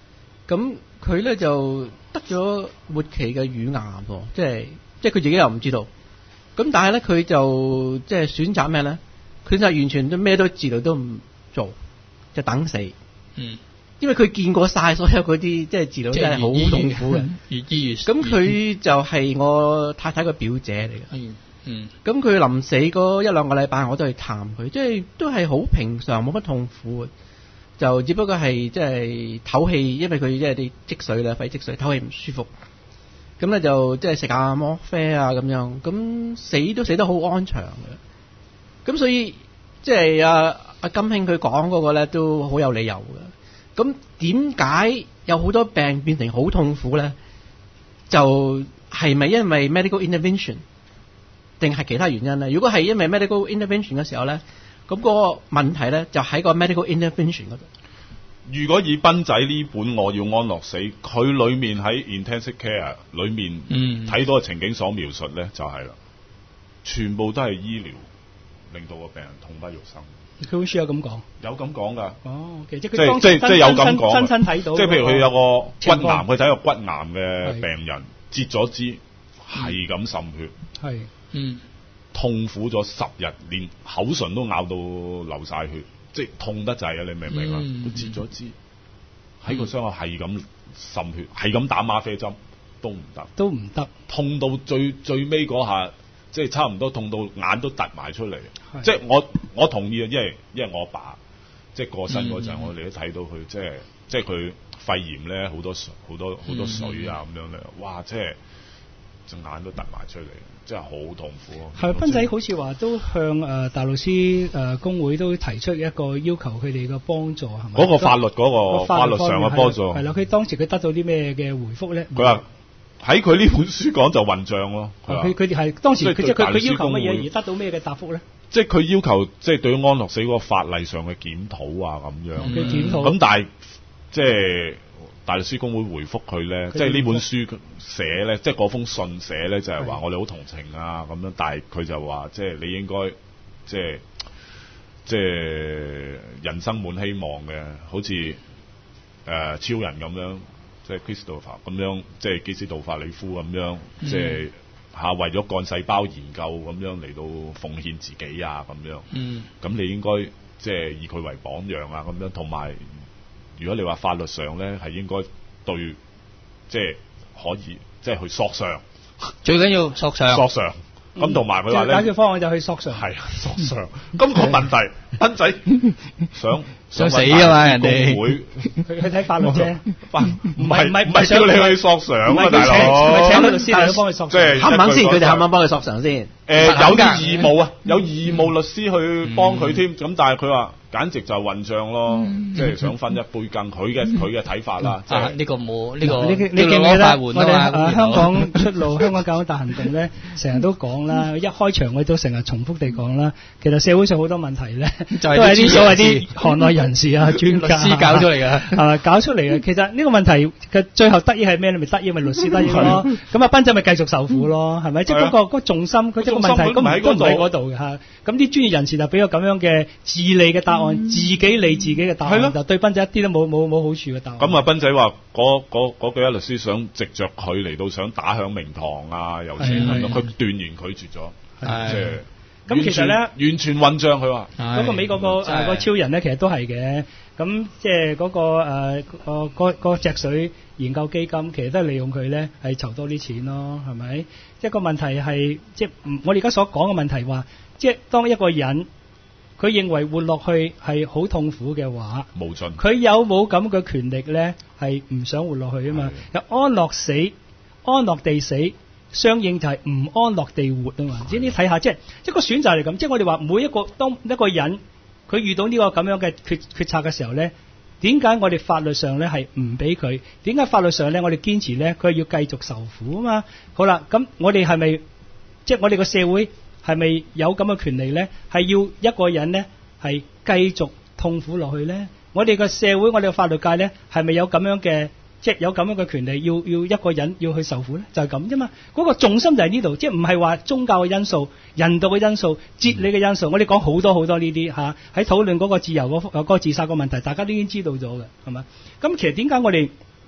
咁佢咧就得咗末期嘅乳癌喎，即係即係佢自己又唔知道。咁但係咧佢就即係選擇咩咧？佢就完全都咩都治療都唔做，就等死。 嗯， 因為佢見過晒所有嗰啲即係治療真係好痛苦嘅， 越醫越咁佢就係我太太個表姐嚟嘅。 嗯嗯， 咁佢臨死嗰一兩個禮拜，我都去探佢，即係都係好平常，冇乜痛苦嘅，就只不過係即係唞氣，因為佢即係啲積水啦，肺積水，唞氣唔舒服。咁咧就即係食下摩啡啊咁樣，咁死都死得好安詳嘅。咁所以即係阿阿金兄佢講嗰個咧都好有理由嘅。咁點解有好多病變成好痛苦咧？就係咪因為 medical intervention？定係其他原因咧？如果係因為 medical intervention 嘅時候咧，咁個問題咧就喺個 medical intervention 嗰度。 如果以斌仔呢本我要安樂死，佢裏面喺 intensive care 裏面睇到嘅情景所描述咧，就係啦，全部都係醫療令到個病人痛不欲生。 佢本書有咁講， 有咁講㗎。 哦，其實即佢當即即有咁講， 親身睇到。 即係譬如佢有個骨癌，佢睇個骨癌嘅病人截咗肢，係咁滲血。係。 嗯， 痛苦咗十日，連口唇都咬到流晒血，即係痛得滯啊！你明唔明啊？佢截咗肢，喺個傷口係咁滲血，係咁打嗎啡針都唔得， 都唔得， 痛到最最尾嗰下，即係差唔多痛到眼都突埋出嚟。即係我我同意啊，因為因為我阿爸即係過身嗰陣，嗯、我哋都睇到佢即係即係佢肺炎咧，好多水好多好多水啊咁、嗯、樣咧，哇！即係隻眼都突埋出嚟。真係好痛苦咯！ 係斌仔好似話都向誒、呃、大律師誒公會都提出一個要求，佢哋嘅幫助係咪？ 嗰個法律嗰、嗰個法律上嘅幫助係啦。佢當時佢得到啲咩嘅回覆咧？ 佢話喺佢呢本書講就混帳咯。 佢佢哋係當時佢即係佢佢要求乜嘢而得到咩嘅答覆咧？ 即係佢要求即係對於安樂死嗰個法例上嘅檢討啊咁樣。 嘅、嗯、檢討。 咁但係即係。大律師公會回覆佢咧，即係呢本書寫咧，即係嗰封信寫咧，就係話我哋好同情啊咁樣，但係佢就話即係你應該即係即係人生滿希望嘅，好似誒、呃、超人咁樣，即係 Christopher 咁樣，即係基斯道法里夫咁樣，嗯、即係嚇為咗幹細胞研究咁樣嚟到奉獻自己啊咁樣。嗯，咁你應該即係以佢為榜樣啊咁樣，同埋。如果你話法律上咧，係應該對，即係可以，即係去索償， 最緊要索償。 索償。咁同埋佢話咧， 解決方案就去索償。 係索償。咁個問題，斌仔想想死啊嘛，人哋會佢去睇法律啫。 唔係唔係唔係叫你去索償啊，大佬。 唔係請律師嚟幫佢索償。 即係肯唔肯先？佢哋肯唔肯幫佢索償先？ 誒有啲義務啊，有義務律師去幫佢添。咁但係佢話。簡直就係混帳咯，嗯、即係想分一杯羹。佢嘅佢嘅睇法啦，即係呢個冇呢個。你你記唔記得我哋啊香港出路香港教育大行動咧，成日都講啦，一開場我都成日重複地講啦。其實社會上好多問題咧，都係啲所謂啲行內人士啊、專家律師搞出嚟嘅， 係嘛搞出嚟嘅。其實呢個問題嘅最後得益係咩？你咪得益咪律師得益咯。咁啊，斌仔咪繼續受苦咯，係咪？即係嗰個嗰個重心，佢即係個問題，咁都唔喺嗰度嘅嚇。咁啲專業人士就俾個咁樣嘅智利嘅答案。嗯、自己理自己嘅答案，就對斌仔一啲都冇冇冇好處嘅答案。 咁啊，斌仔話嗰嗰嗰幾位律師想藉着佢嚟到想打響名堂啊，有錢咁，佢斷然拒絕咗。即係咁，其實咧完全混帳，佢話嗰個美國個誒個超人咧，其實都係嘅。咁即係嗰個誒個個個脊髓研究基金，其實都係利用佢咧係籌多啲錢咯，係咪？即係個問題係即係我哋而家所講嘅問題話，即係當一個人。佢認為活落去係好痛苦嘅話， 無盡。 佢有冇咁嘅權力咧？係唔想活落去啊嘛？有安樂死、安樂地死，相應就係唔安樂地活啊嘛。只你睇下，即係一個選擇嚟咁。即係我哋話每一個當一個人佢遇到呢個咁樣嘅決決策嘅時候咧，點解我哋法律上咧係唔俾佢？點解法律上咧我哋堅持咧佢係要繼續受苦啊嘛？好啦，咁我哋係咪即係我哋個社會？係咪有咁嘅權利咧？係要一個人咧係繼續痛苦落去咧？我哋個社會，我哋個法律界咧，係咪有咁樣嘅，即係有咁樣嘅權利，要要一個人要去受苦咧？就係咁啫嘛。嗰個重心就係呢度，即係唔係話宗教嘅因素、人道嘅因素、哲理嘅因素。我哋講好多好多呢啲嚇，喺討論嗰個自由嗰嗰個自殺個問題，大家都已經知道咗嘅，係嘛？咁其實點解我哋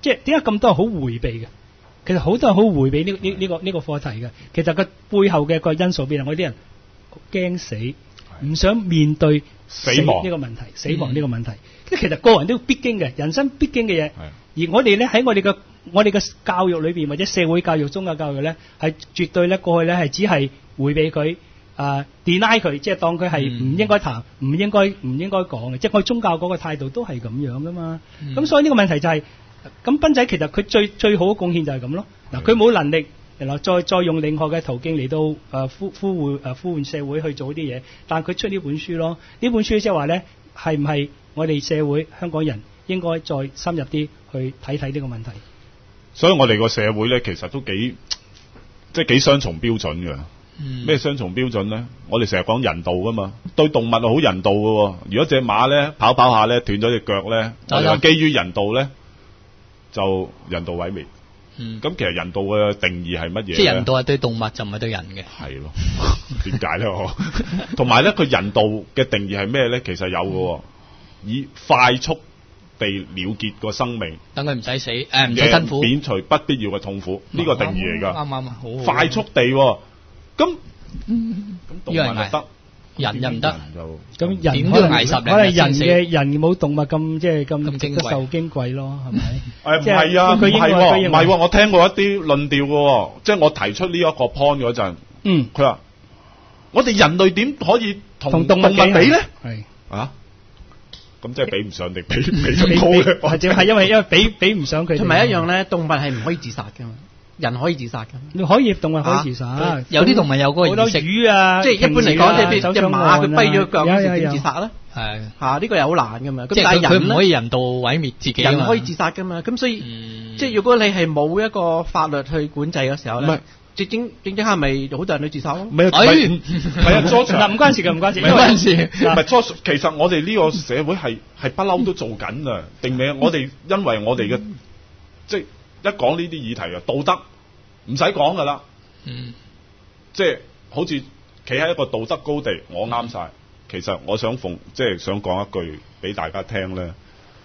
即係點解咁多人好迴避嘅？其實好多人好迴避呢呢呢個呢、呢個課題嘅。其實個背後嘅個因素邊啊？我啲人驚死，唔想面對死亡呢個問題，死亡呢個問題。即係、嗯、其實個人都必經嘅，人生必經嘅嘢。而我哋咧喺我哋嘅我哋嘅教育裏邊，或者社會教育、宗教教育咧，係絕對咧過去咧係只係迴避佢。啊、uh, deny 佢，即係當佢係唔應該談、唔、嗯、應該唔應該講嘅，即係我宗教嗰個態度都係咁樣噶嘛。咁、嗯、所以呢個問題就係、是，咁斌仔其實佢最最好嘅貢獻就係咁咯。嗱，佢冇能力，然後再再用另外嘅途徑嚟到誒、呃、呼呼喚誒呼喚社會去做啲嘢，但係佢出呢本書咯。呢本書即係話咧，係唔係我哋社會香港人應該再深入啲去睇睇呢個問題？ 所以我哋個社會咧，其實都幾即係幾雙重標準嘅。咩、嗯、雙重標準咧？我哋成日講人道噶嘛，對動物係好人道噶喎。如果隻馬咧跑跑下咧斷咗隻腳咧，我哋話基於人道咧就人道毀滅。嗯，咁其實人道嘅定義係乜嘢？即係人道係對動物就唔係對人嘅。 係咯，點解咧？我同埋咧，佢人道嘅定義係咩咧？其實有嘅，以快速地了結個生命， 等佢唔使死，誒唔使辛苦， 免除不必要嘅痛苦，呢、嗯、個定義嚟噶。 啱啱啊，好，好快速地。咁咁、 嗯、 動物就得， 人又唔得， 咁人點都要捱十年， 可能人嘅人冇動物咁即係咁值得受矜貴咯，係咪？ 誒唔係啊，唔係喎，唔係喎，我聽過一啲論調嘅，即係我提出呢一個 point 嗰陣，嗯，佢話我哋人類點可以同動物比咧？係啊，咁即係比唔上定比比得高咧？ 或者係因為因為比比唔上佢， 同埋一樣咧，動物係唔可以自殺㗎嘛。人可以自殺㗎， 你可以動物可以自殺， 啊、有啲動物有嗰個意識，好多魚啊， 即係一般嚟講，即係譬如隻馬佢跛咗腳，咁點自殺咧？ 係嚇，呢個又好難㗎嘛。 即係佢唔可以人道毀滅自己， 人可以自殺㗎嘛。咁所以、嗯、即係如果你係冇一個法律去管制嘅時候咧，正正正正下咪好多人去自殺咯。 唔係唔係啊 George 嗱唔關事嘅，唔關事， 唔關事。唔係 George，其實我哋呢個社會係係不嬲都做緊啊，定未？我哋因為我哋嘅即係一講呢啲議題啊，道德。唔使講噶啦，嗯，即係好似企喺一個道德高地，我啱晒、嗯。其實我想奉，即係想講一句俾大家聽咧。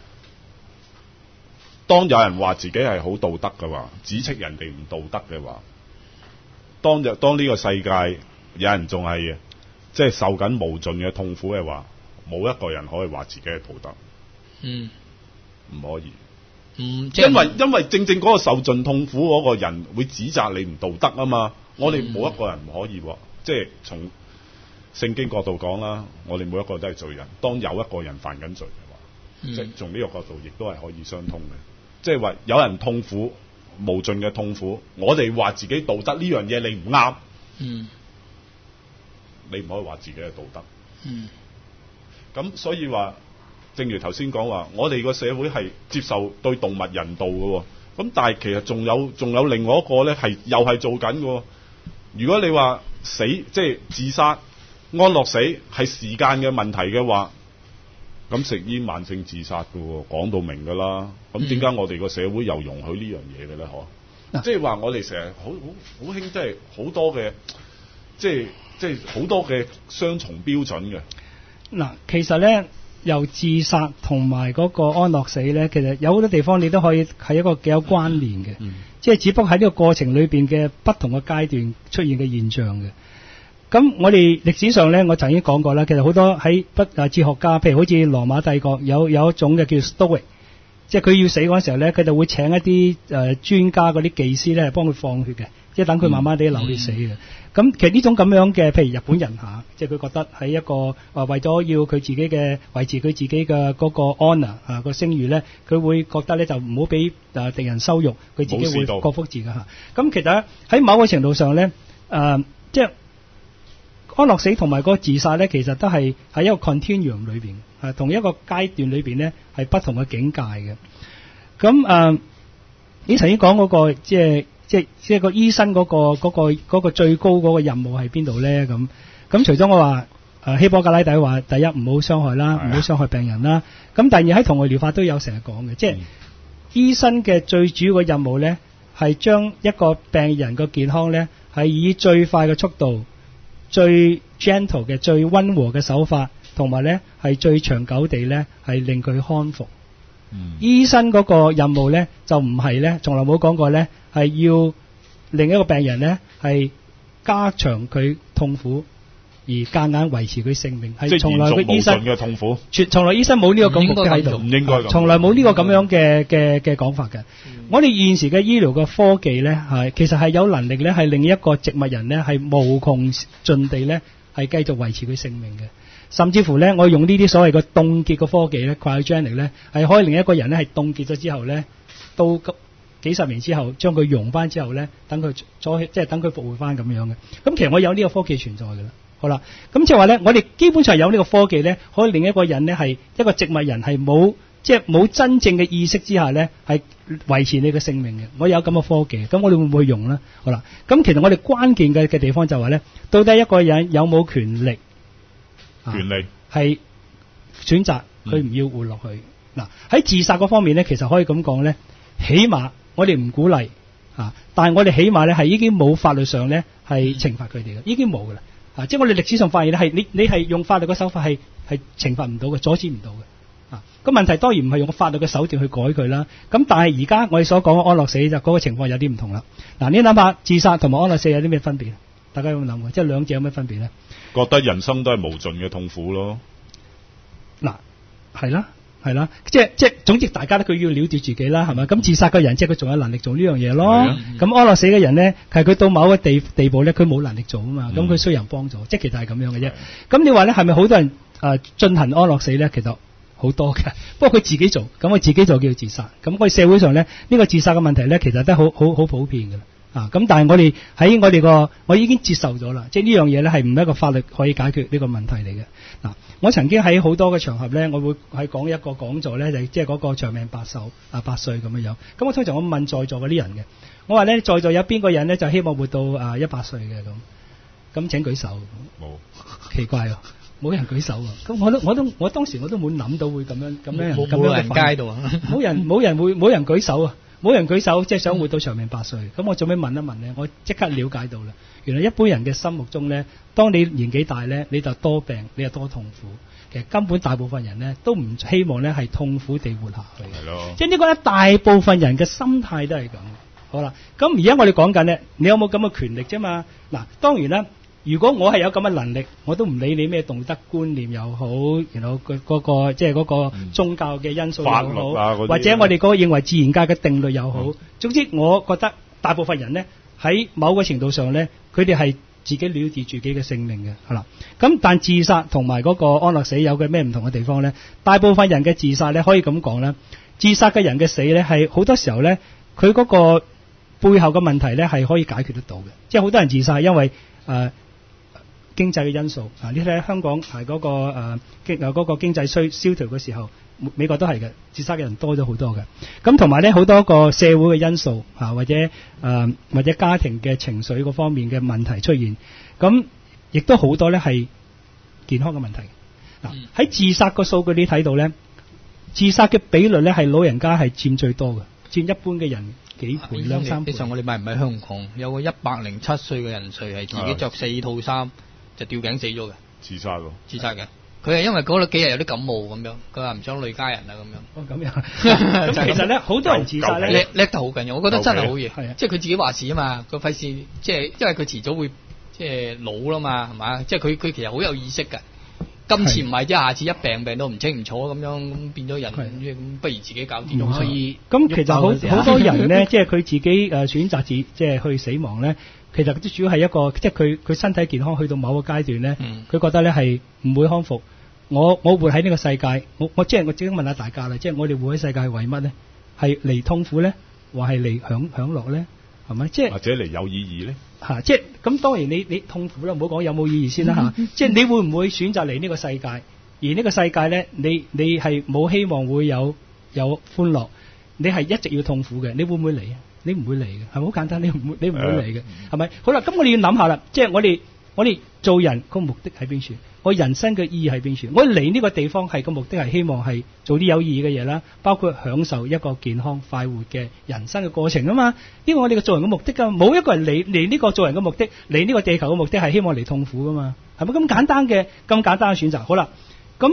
當有人話自己係好道德嘅話，指斥人哋唔道德嘅話，當日當呢個世界有人仲係即係受緊無盡嘅痛苦嘅話，冇一個人可以話自己係道德，嗯，唔可以。 嗯， 因為因為正正嗰個受盡痛苦嗰個人會指責你唔道德啊嘛，我哋冇一個人唔可以，嗯、即係從聖經角度講啦，我哋每一個都係罪人。當有一個人犯緊罪嘅話，嗯、即係從呢個角度亦都係可以相通嘅。即係話有人痛苦無盡嘅痛苦，我哋話自己道德呢樣嘢你唔啱，嗯，你唔可以話自己係道德，嗯，咁所以話。正如頭先講話，我哋個社會係接受對動物人道嘅，咁但係其實仲有仲有另外一個咧，係又係做緊嘅。如果你話死即係自殺、安樂死係時間嘅問題嘅話，咁食煙慢性自殺嘅，講到明㗎啦。咁點解我哋個社會又容許呢樣嘢嘅咧？嗬、嗯，即係話我哋成日好好好興，即係好多嘅，即係即係好多嘅雙重標準嘅。 嗱，其實咧。由自殺同埋嗰個安樂死咧，其實有好多地方你都可以係一個幾有關聯嘅，嗯、即係只不過喺呢個過程裏邊嘅不同嘅階段出現嘅現象嘅。咁我哋歷史上咧，我曾經講過啦，其實好多喺不啊哲學家，譬如好似羅馬帝國有有一種嘅叫 Stoic， 即係佢要死嗰陣時候咧，佢就會請一啲誒、呃、專家嗰啲技師咧，幫佢放血嘅，即係等佢慢慢地流血死嘅。咁、嗯、其實呢種咁樣嘅，譬如日本人嚇，即係佢覺得喺一個話為咗要佢自己嘅維持佢自己嘅嗰個 honour 啊個聲譽咧，佢會覺得咧就唔好俾誒敵人羞辱，佢自己會過福字嘅嚇。咁其實喺某個程度上咧，誒、呃、即係安樂死同埋個自殺咧，其實都係喺一個 continuum 裏邊，係同一個階段裏邊咧係不同嘅境界嘅。咁誒、呃，你曾經講嗰個即係。即係即係個醫生嗰、嗰個嗰、嗰個嗰個最高嗰個任務係邊度咧？咁咁除咗我話誒希波格拉底話，第一唔好傷害啦，唔好傷害病人啦。咁第二喺同類療法都有成日講嘅，即係、嗯、醫生嘅最主要嘅任務咧，係將一個病人嘅健康咧，係以最快嘅速度、最 gentle 嘅、最溫和嘅手法，同埋咧係最長久地咧係令佢康復。 嗯、 醫生嗰個任務咧就唔係咧，從來冇講過咧係要另一個病人咧係加長佢痛苦而夾硬維持佢性命，係從來個醫生嘅痛苦， 從來醫生冇呢個咁目的喺度， 唔應該咁， 從來冇呢個咁樣嘅嘅嘅講法嘅。嗯、我哋現時嘅醫療嘅科技咧係其實係有能力咧係令一個植物人咧係無窮盡地咧係繼續維持佢性命嘅。甚至乎咧，我用呢啲所謂嘅凍結嘅科技咧 cryogenic 咧，係可以令一個人咧係凍結咗之後咧，到幾十年之後將佢溶翻之後咧，等佢再即係等佢復活翻咁樣嘅。咁其實我有呢個科技存在㗎啦。好啦，咁即係話咧，我哋基本上有呢個科技咧，可以令一個人咧係一個植物人係冇即係冇真正嘅意識之下咧，係維持你嘅性命嘅。我有咁嘅科技，咁我哋會唔會用咧？好啦，咁其實我哋關鍵嘅嘅地方就係咧，到底一個人有冇權力？ 權利係選擇佢唔要活落去。嗱、喺、嗯、自殺嗰方面咧，其實可以咁講咧，起碼我哋唔鼓勵啊，但係我哋起碼咧係已經冇法律上咧係懲罰佢哋嘅，已經冇噶啦。啊，即係我哋歷史上發現咧係你你係用法律嘅手法係係懲罰唔到嘅，阻止唔到嘅。啊，個問題當然唔係用法律嘅手段去改佢啦。咁但係而家我哋所講嘅安樂死就嗰個情況有啲唔同啦。嗱，你諗下自殺同埋安樂死有啲咩分別？大家有冇諗過？即係兩者有咩分別咧？ 覺得人生都係無盡嘅痛苦咯。 嗱，係啦，係啦，即係即係總之大家都佢要了結自己啦，係咪？咁自殺嘅人即係佢仲有能力做呢樣嘢咯。咁、嗯、安樂死嘅人咧，係佢到某個地地步咧，佢冇能力做啊嘛。咁佢、嗯、需要人幫助，即係其實係咁樣嘅啫。咁你話咧係咪好多人誒進行安樂死咧？其實好多嘅，不過佢自己做，咁佢自己做叫自殺。咁我哋社會上咧呢、呢個自殺嘅問題咧，其實都好好好普遍嘅啦。啊，咁但係我哋喺我哋個，我已經接受咗啦，即係呢樣嘢咧係唔係一個法律可以解決呢個問題嚟嘅。嗱、啊，我曾經喺好多嘅場合咧，我會係講一個講座咧，就即係嗰個長命百壽啊百歲咁樣樣。咁我通常我問在座嗰啲人嘅，我話咧在座有邊個人咧就希望活到啊一百歲嘅咁，咁請舉手。冇，奇怪喎，冇人舉手喎。咁我都我都我當時我都冇諗到會咁樣咁樣咁樣嘅反應。冇人街度啊，冇人冇人會冇人舉手啊。冇人舉手，即係想活到長命百歲。咁我做咩問一問呢？我即刻了解到啦。原來一般人嘅心目中呢，當你年紀大呢，你就多病，你就多痛苦。其實根本大部分人呢，都唔希望呢係痛苦地活下去。係咯。即係呢個咧，大部分人嘅心態都係咁。好啦，咁而家我哋講緊呢，你有冇咁嘅權力啫嘛？嗱，當然啦。如果我係有咁嘅能力，我都唔理你咩道德觀念又好，然後嗰嗰個即係嗰個宗教嘅因素又好，嗯啊、或者我哋嗰個認為自然界嘅定律又好，嗯、總之我覺得大部分人呢，喺某個程度上呢，佢哋係自己了結自己嘅性命嘅，係啦。咁但自殺同埋嗰個安樂死有嘅咩唔同嘅地方呢？大部分人嘅自殺呢，可以咁講啦，自殺嘅人嘅死呢，係好多時候呢，佢嗰個背後嘅問題呢，係可以解決得到嘅，即係好多人自殺係因為誒。呃經濟嘅因素啊，你睇下香港係嗰、那個誒經誒嗰個經濟衰蕭條嘅時候，美國都係嘅，自殺嘅人多咗好多嘅。咁同埋咧好多個社會嘅因素啊，或者誒、呃、或者家庭嘅情緒嗰方面嘅問題出現，咁亦都好多咧係健康嘅問題。嗱、啊、喺、嗯、自殺個數據你睇到咧，自殺嘅比率咧係老人家係佔最多嘅，佔一般嘅人幾倍兩三倍。 其實我哋咪唔喺香港有個一百零七歲嘅人瑞係自己着四套衫。就吊頸死咗嘅， 自殺喎， 自殺嘅。佢係因為嗰幾日有啲感冒咁樣，佢話唔想累家人啊咁樣。 哦，咁樣。咁其實咧，好多人自殺咧， 叻叻得好緊要，我覺得真係好嘢。 係啊， 即係佢自己話事啊嘛，佢費事即係因為佢遲早會即係老啦嘛，係嘛？即係佢佢其實好有意識㗎。今次唔係即係下次一病病到唔清唔楚咁樣，咁變咗人咁，不如自己搞掂。 咁所以咁其實好好多人咧，即係佢自己誒選擇自即係去死亡咧。其實都主要係一個，即係佢佢身體健康去到某個階段咧，佢、嗯、覺得咧係唔會康復。我我活喺呢個世界，我我即係我即刻問下大家啦，即係我哋活喺世界係為乜咧？係嚟痛苦咧，或係嚟享享樂咧？係咪？即係或者嚟有意義咧？ 嚇、啊！即係咁當然你你痛苦啦，唔好講有冇意義先啦嚇。嗯、即係你會唔會選擇嚟呢個世界？而呢個世界咧，你你係冇希望會有有歡樂，你係一直要痛苦嘅，你會唔會嚟啊？你唔會嚟嘅，係咪好簡單？你唔會，你唔會嚟嘅，係咪？好啦，咁我哋要諗下啦，即係我哋我哋做人個目的喺邊處？我人生嘅意義喺邊處？我嚟呢個地方係個目的係希望係做啲有意義嘅嘢啦，包括享受一個健康快活嘅人生嘅過程啊嘛。呢個我哋嘅做人嘅目的噶，冇一個人嚟嚟呢個做人嘅目的，嚟呢個地球嘅目的係希望嚟痛苦噶嘛？係咪咁簡單嘅咁簡單嘅選擇？好啦，咁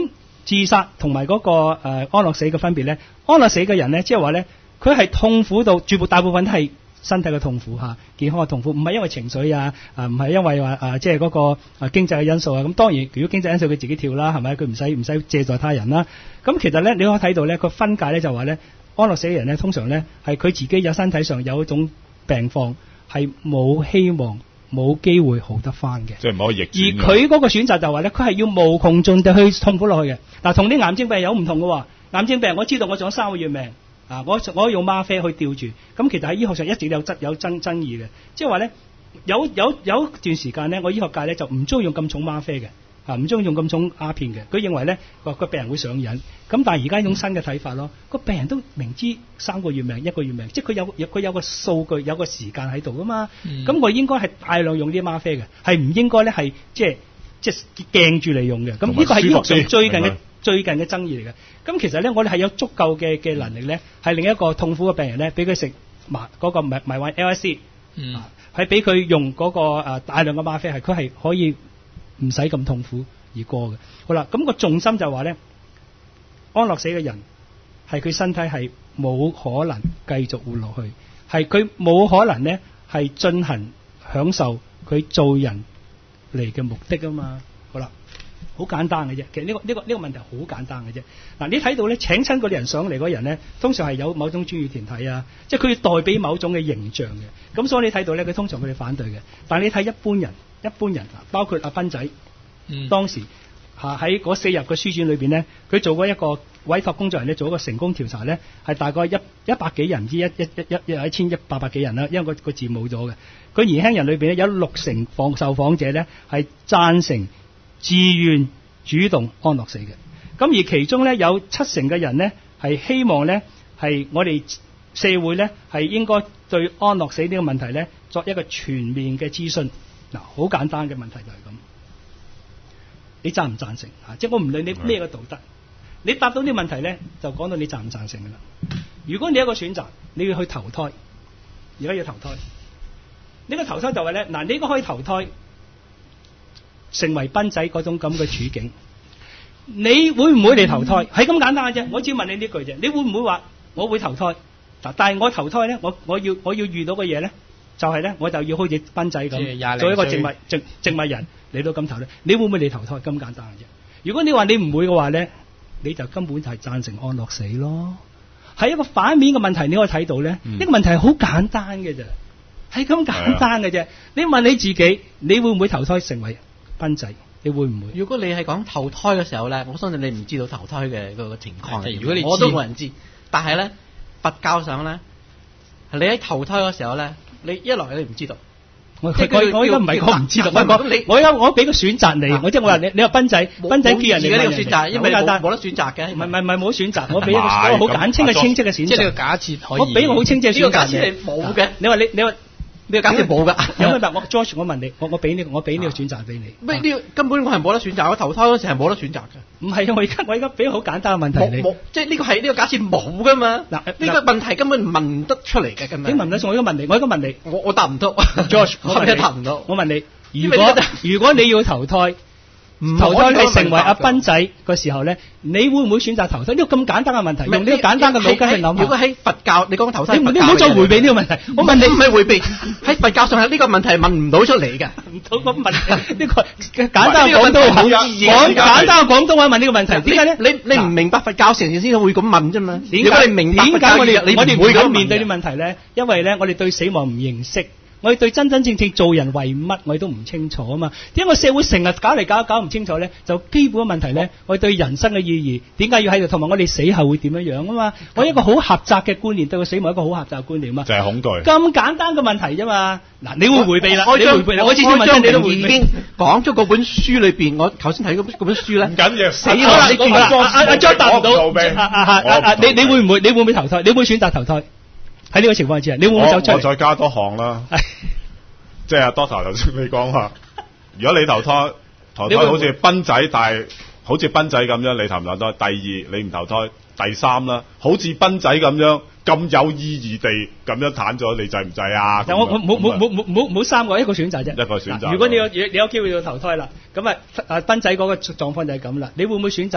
自殺同埋嗰個、呃、安樂死嘅分別咧，安樂死嘅人咧，即係話咧，佢係痛苦到，絕大部分都係身體嘅痛苦嚇，健康嘅痛苦，唔係因為情緒啊，啊唔係因為話啊即係嗰個啊經濟嘅因素啊。咁當然，如果經濟因素佢自己跳啦，係咪？佢唔使唔使借助他人啦。咁其實咧，你可以睇到咧個分界咧就話咧，安樂死嘅人咧通常咧係佢自己有身體上有一種病況，係冇希望。冇機會好得翻嘅， 即係唔可以逆轉。 而佢嗰個選擇就話咧，佢係要無窮盡地去痛苦落去嘅。嗱，同啲癌症病有唔同嘅喎。癌症病我知道我仲有三個月命啊，我我可以用嗎啡去吊住。咁其實喺醫學上一直有爭有爭爭議嘅，即係話咧有有有一段時間咧，我醫學界咧就唔中意用咁重嗎啡嘅。啊，唔中意用咁重鴉片嘅，佢認為咧個個病人會上癮。咁但係而家一種新嘅睇法咯，個病人都明知三個月命一個月命，即係佢有有佢有個數據有個時間喺度噶嘛。咁、嗯、我應該係大量用啲嗎啡嘅，係唔應該咧係即係即係鏡住嚟用嘅。咁呢個係醫學上最近嘅最近嘅爭議嚟嘅。咁其實咧，我哋係有足夠嘅嘅能力咧，係另一個痛苦嘅病人咧，俾佢食麻嗰個迷迷幻 L S D， 嗯，係俾佢用嗰、那個、呃、大量嘅嗎啡，係佢係可以。唔使咁痛苦而過嘅。好啦，咁、那個重心就話咧，安樂死嘅人係佢身體係冇可能繼續活落去，係佢冇可能咧係進行享受佢做人嚟嘅目的啊嘛。好啦，好簡單嘅啫。其實呢、這個呢、這個呢、這個問題好簡單嘅啫。嗱，你睇到咧，請親嗰啲人上嚟嗰人咧，通常係有某種專業團體啊，即係佢要代表某種嘅形象嘅。咁所以你睇到咧，佢通常佢哋反對嘅。但係你睇一般人。一般人包括阿斌仔，嗯、當時嚇喺嗰四日嘅書展裏邊咧，佢做過一個委託工作人咧，做一個成功調查咧，係大概一一百幾人，唔知一一一一一千一百百幾人啦，因為個個字冇咗嘅。佢年輕人裏邊咧有六成訪受訪者咧係贊成自願主動安樂死嘅，咁而其中咧有七成嘅人咧係希望咧係我哋社會咧係應該對安樂死呢個問題咧作一個全面嘅諮詢。嗱，好簡單嘅問題就係咁，你贊唔贊成啊？即係我唔理你咩嘅道德，你答到呢個問題咧，就講到你贊唔贊成噶啦。如果你有一個選擇，你要去投胎，而家要投胎，呢個投胎就係咧，嗱，你應該可以投胎成為斌仔嗰種咁嘅處境，你會唔會嚟投胎？係咁簡單嘅啫，我只要問你呢句啫，你會唔會話我會投胎？嗱，但係我投胎咧，我我要我要遇到嘅嘢咧。就係咧，我就要好似斌仔咁做一個植物植植物人嚟到咁投咧，你會唔會嚟投胎？咁簡單嘅啫。如果你話你唔會嘅話咧，你就根本就係贊成安樂死咯。係一個反面嘅問題，你可以睇到咧，呢、嗯、個問題係好簡單嘅啫，係咁簡單嘅啫。你問你自己，你會唔會投胎成為斌仔？你會唔會？如果你係講投胎嘅時候咧，我相信你唔知道投胎嘅嗰個情況。如果你我都冇人知，但係咧佛教上咧，你喺投胎嘅時候咧。你一來你唔知道，我我我依家唔係講唔知道，我講你，我依家我俾個選擇你，我即係我話你，你話斌仔，斌仔叫人哋呢個選擇，因為冇冇得選擇嘅，唔係唔係唔係冇選擇，我俾一個好簡清嘅清晰嘅選擇，即係呢個假設可以，我俾個好清晰嘅選擇，呢個假設係冇嘅，你話你你話。呢個假設冇㗎，有咩辦？我 George，我問你，我我俾呢個，我俾呢個選擇俾你。咩呢？根本我係冇得選擇，我投胎嗰時係冇得選擇嘅。唔係啊，我而家我而家俾個好簡單嘅問題你。冇，即係呢個係呢個假設冇㗎嘛。嗱，呢個問題根本問唔得出嚟嘅，根本。你問唔得？我而家問你，我而家問你，我我答唔到。George，我係答唔到。我問你，如果如果你要投胎，投胎你成為阿斌仔嘅時候咧，你會唔會選擇投胎？呢個咁簡單嘅問題，用呢個簡單嘅腦筋去諗下。如果喺佛教，你講投胎，你唔好再迴避呢個問題。我問你，唔係迴避，喺佛教上係呢個問題問唔到出嚟嘅。唔到咁問呢個簡單嘅廣東話，講簡單嘅廣東話問呢個問題，點解咧？你你唔明白佛教成件先會咁問啫嘛？如果你明白點解我哋我哋唔會咁面對啲問題咧？因為咧，我哋對死亡唔認識。我哋對真真正正做人為乜，我哋都唔清楚啊嘛。點解個社會成日搞嚟搞搞唔清楚咧？就基本嘅問題咧，我哋對人生嘅意義點解要喺度，同埋我哋死後會點樣樣啊嘛？我一個好狹窄嘅觀念，對個死亡一個好狹窄嘅觀念啊嘛。就係恐懼。咁簡單嘅問題啫嘛。嗱，你會迴避啦，你迴避啦。我知啲問題你都迴避。講咗嗰本書裏邊，我頭先睇嗰嗰本書咧。唔緊要。死啦！你阿阿張答唔到。阿阿阿阿你你會唔會你會唔會投胎？你會選擇投胎？喺呢個情況之下，你會唔會走出嚟？我再加多項啦，即係阿 Doctor 頭先你講話，如果你投胎，投胎好似斌仔，但係好似斌仔咁樣，你投唔投胎？第二，你唔投胎；第三啦，好似斌仔咁樣咁有意義地咁樣攤咗，你制唔制啊？我我冇冇冇冇冇冇三個，一個選擇啫。一個選擇。如果你有你有機會要投胎啦，咁啊啊斌仔嗰個狀況就係咁啦，你會唔會選擇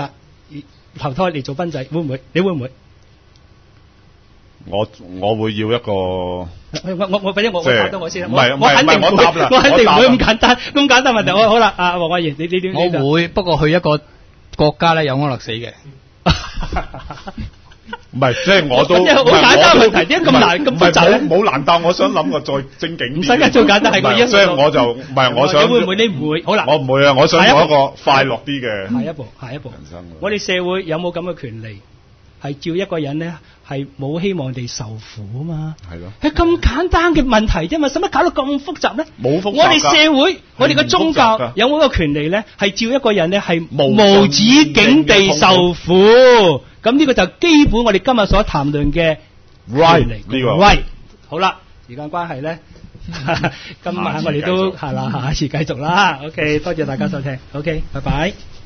投胎嚟做賓仔，會唔會？你會唔會？ 我我會要一個， 我我我，反正我我答到我先啦。 唔係唔我肯定係我答啦， 我肯定唔會咁我答簡單咁簡單問題。我好啦，阿黃偉賢，你你點？ 我會，不過去一個國家咧有安樂死嘅。 唔係，即係我都即係好簡單問題，點解咁難咁複雜咧？ 冇難答，我想諗個再精警啲。 唔使嘅，最簡單係個英文。 所以我就唔係我想。 你會唔會？你唔會。好啦， 我唔會啊！我想做一個快樂啲嘅。 下一步，下一步。 人生。 我哋社會有冇咁嘅權利？係照一個人咧，係冇希望地受苦啊嘛。係咯。係咁簡單嘅問題啫嘛，使乜搞到咁複雜咧？ 冇複雜。 我哋社會，我哋嘅宗教有冇一個權利咧？係照一個人咧係無止境地受苦。咁呢個就基本我哋今日所談論嘅 right 呢個 right。好啦，時間關係咧，今晚我哋都係啦，下一次繼續啦。OK，多謝大家收聽。OK，拜拜。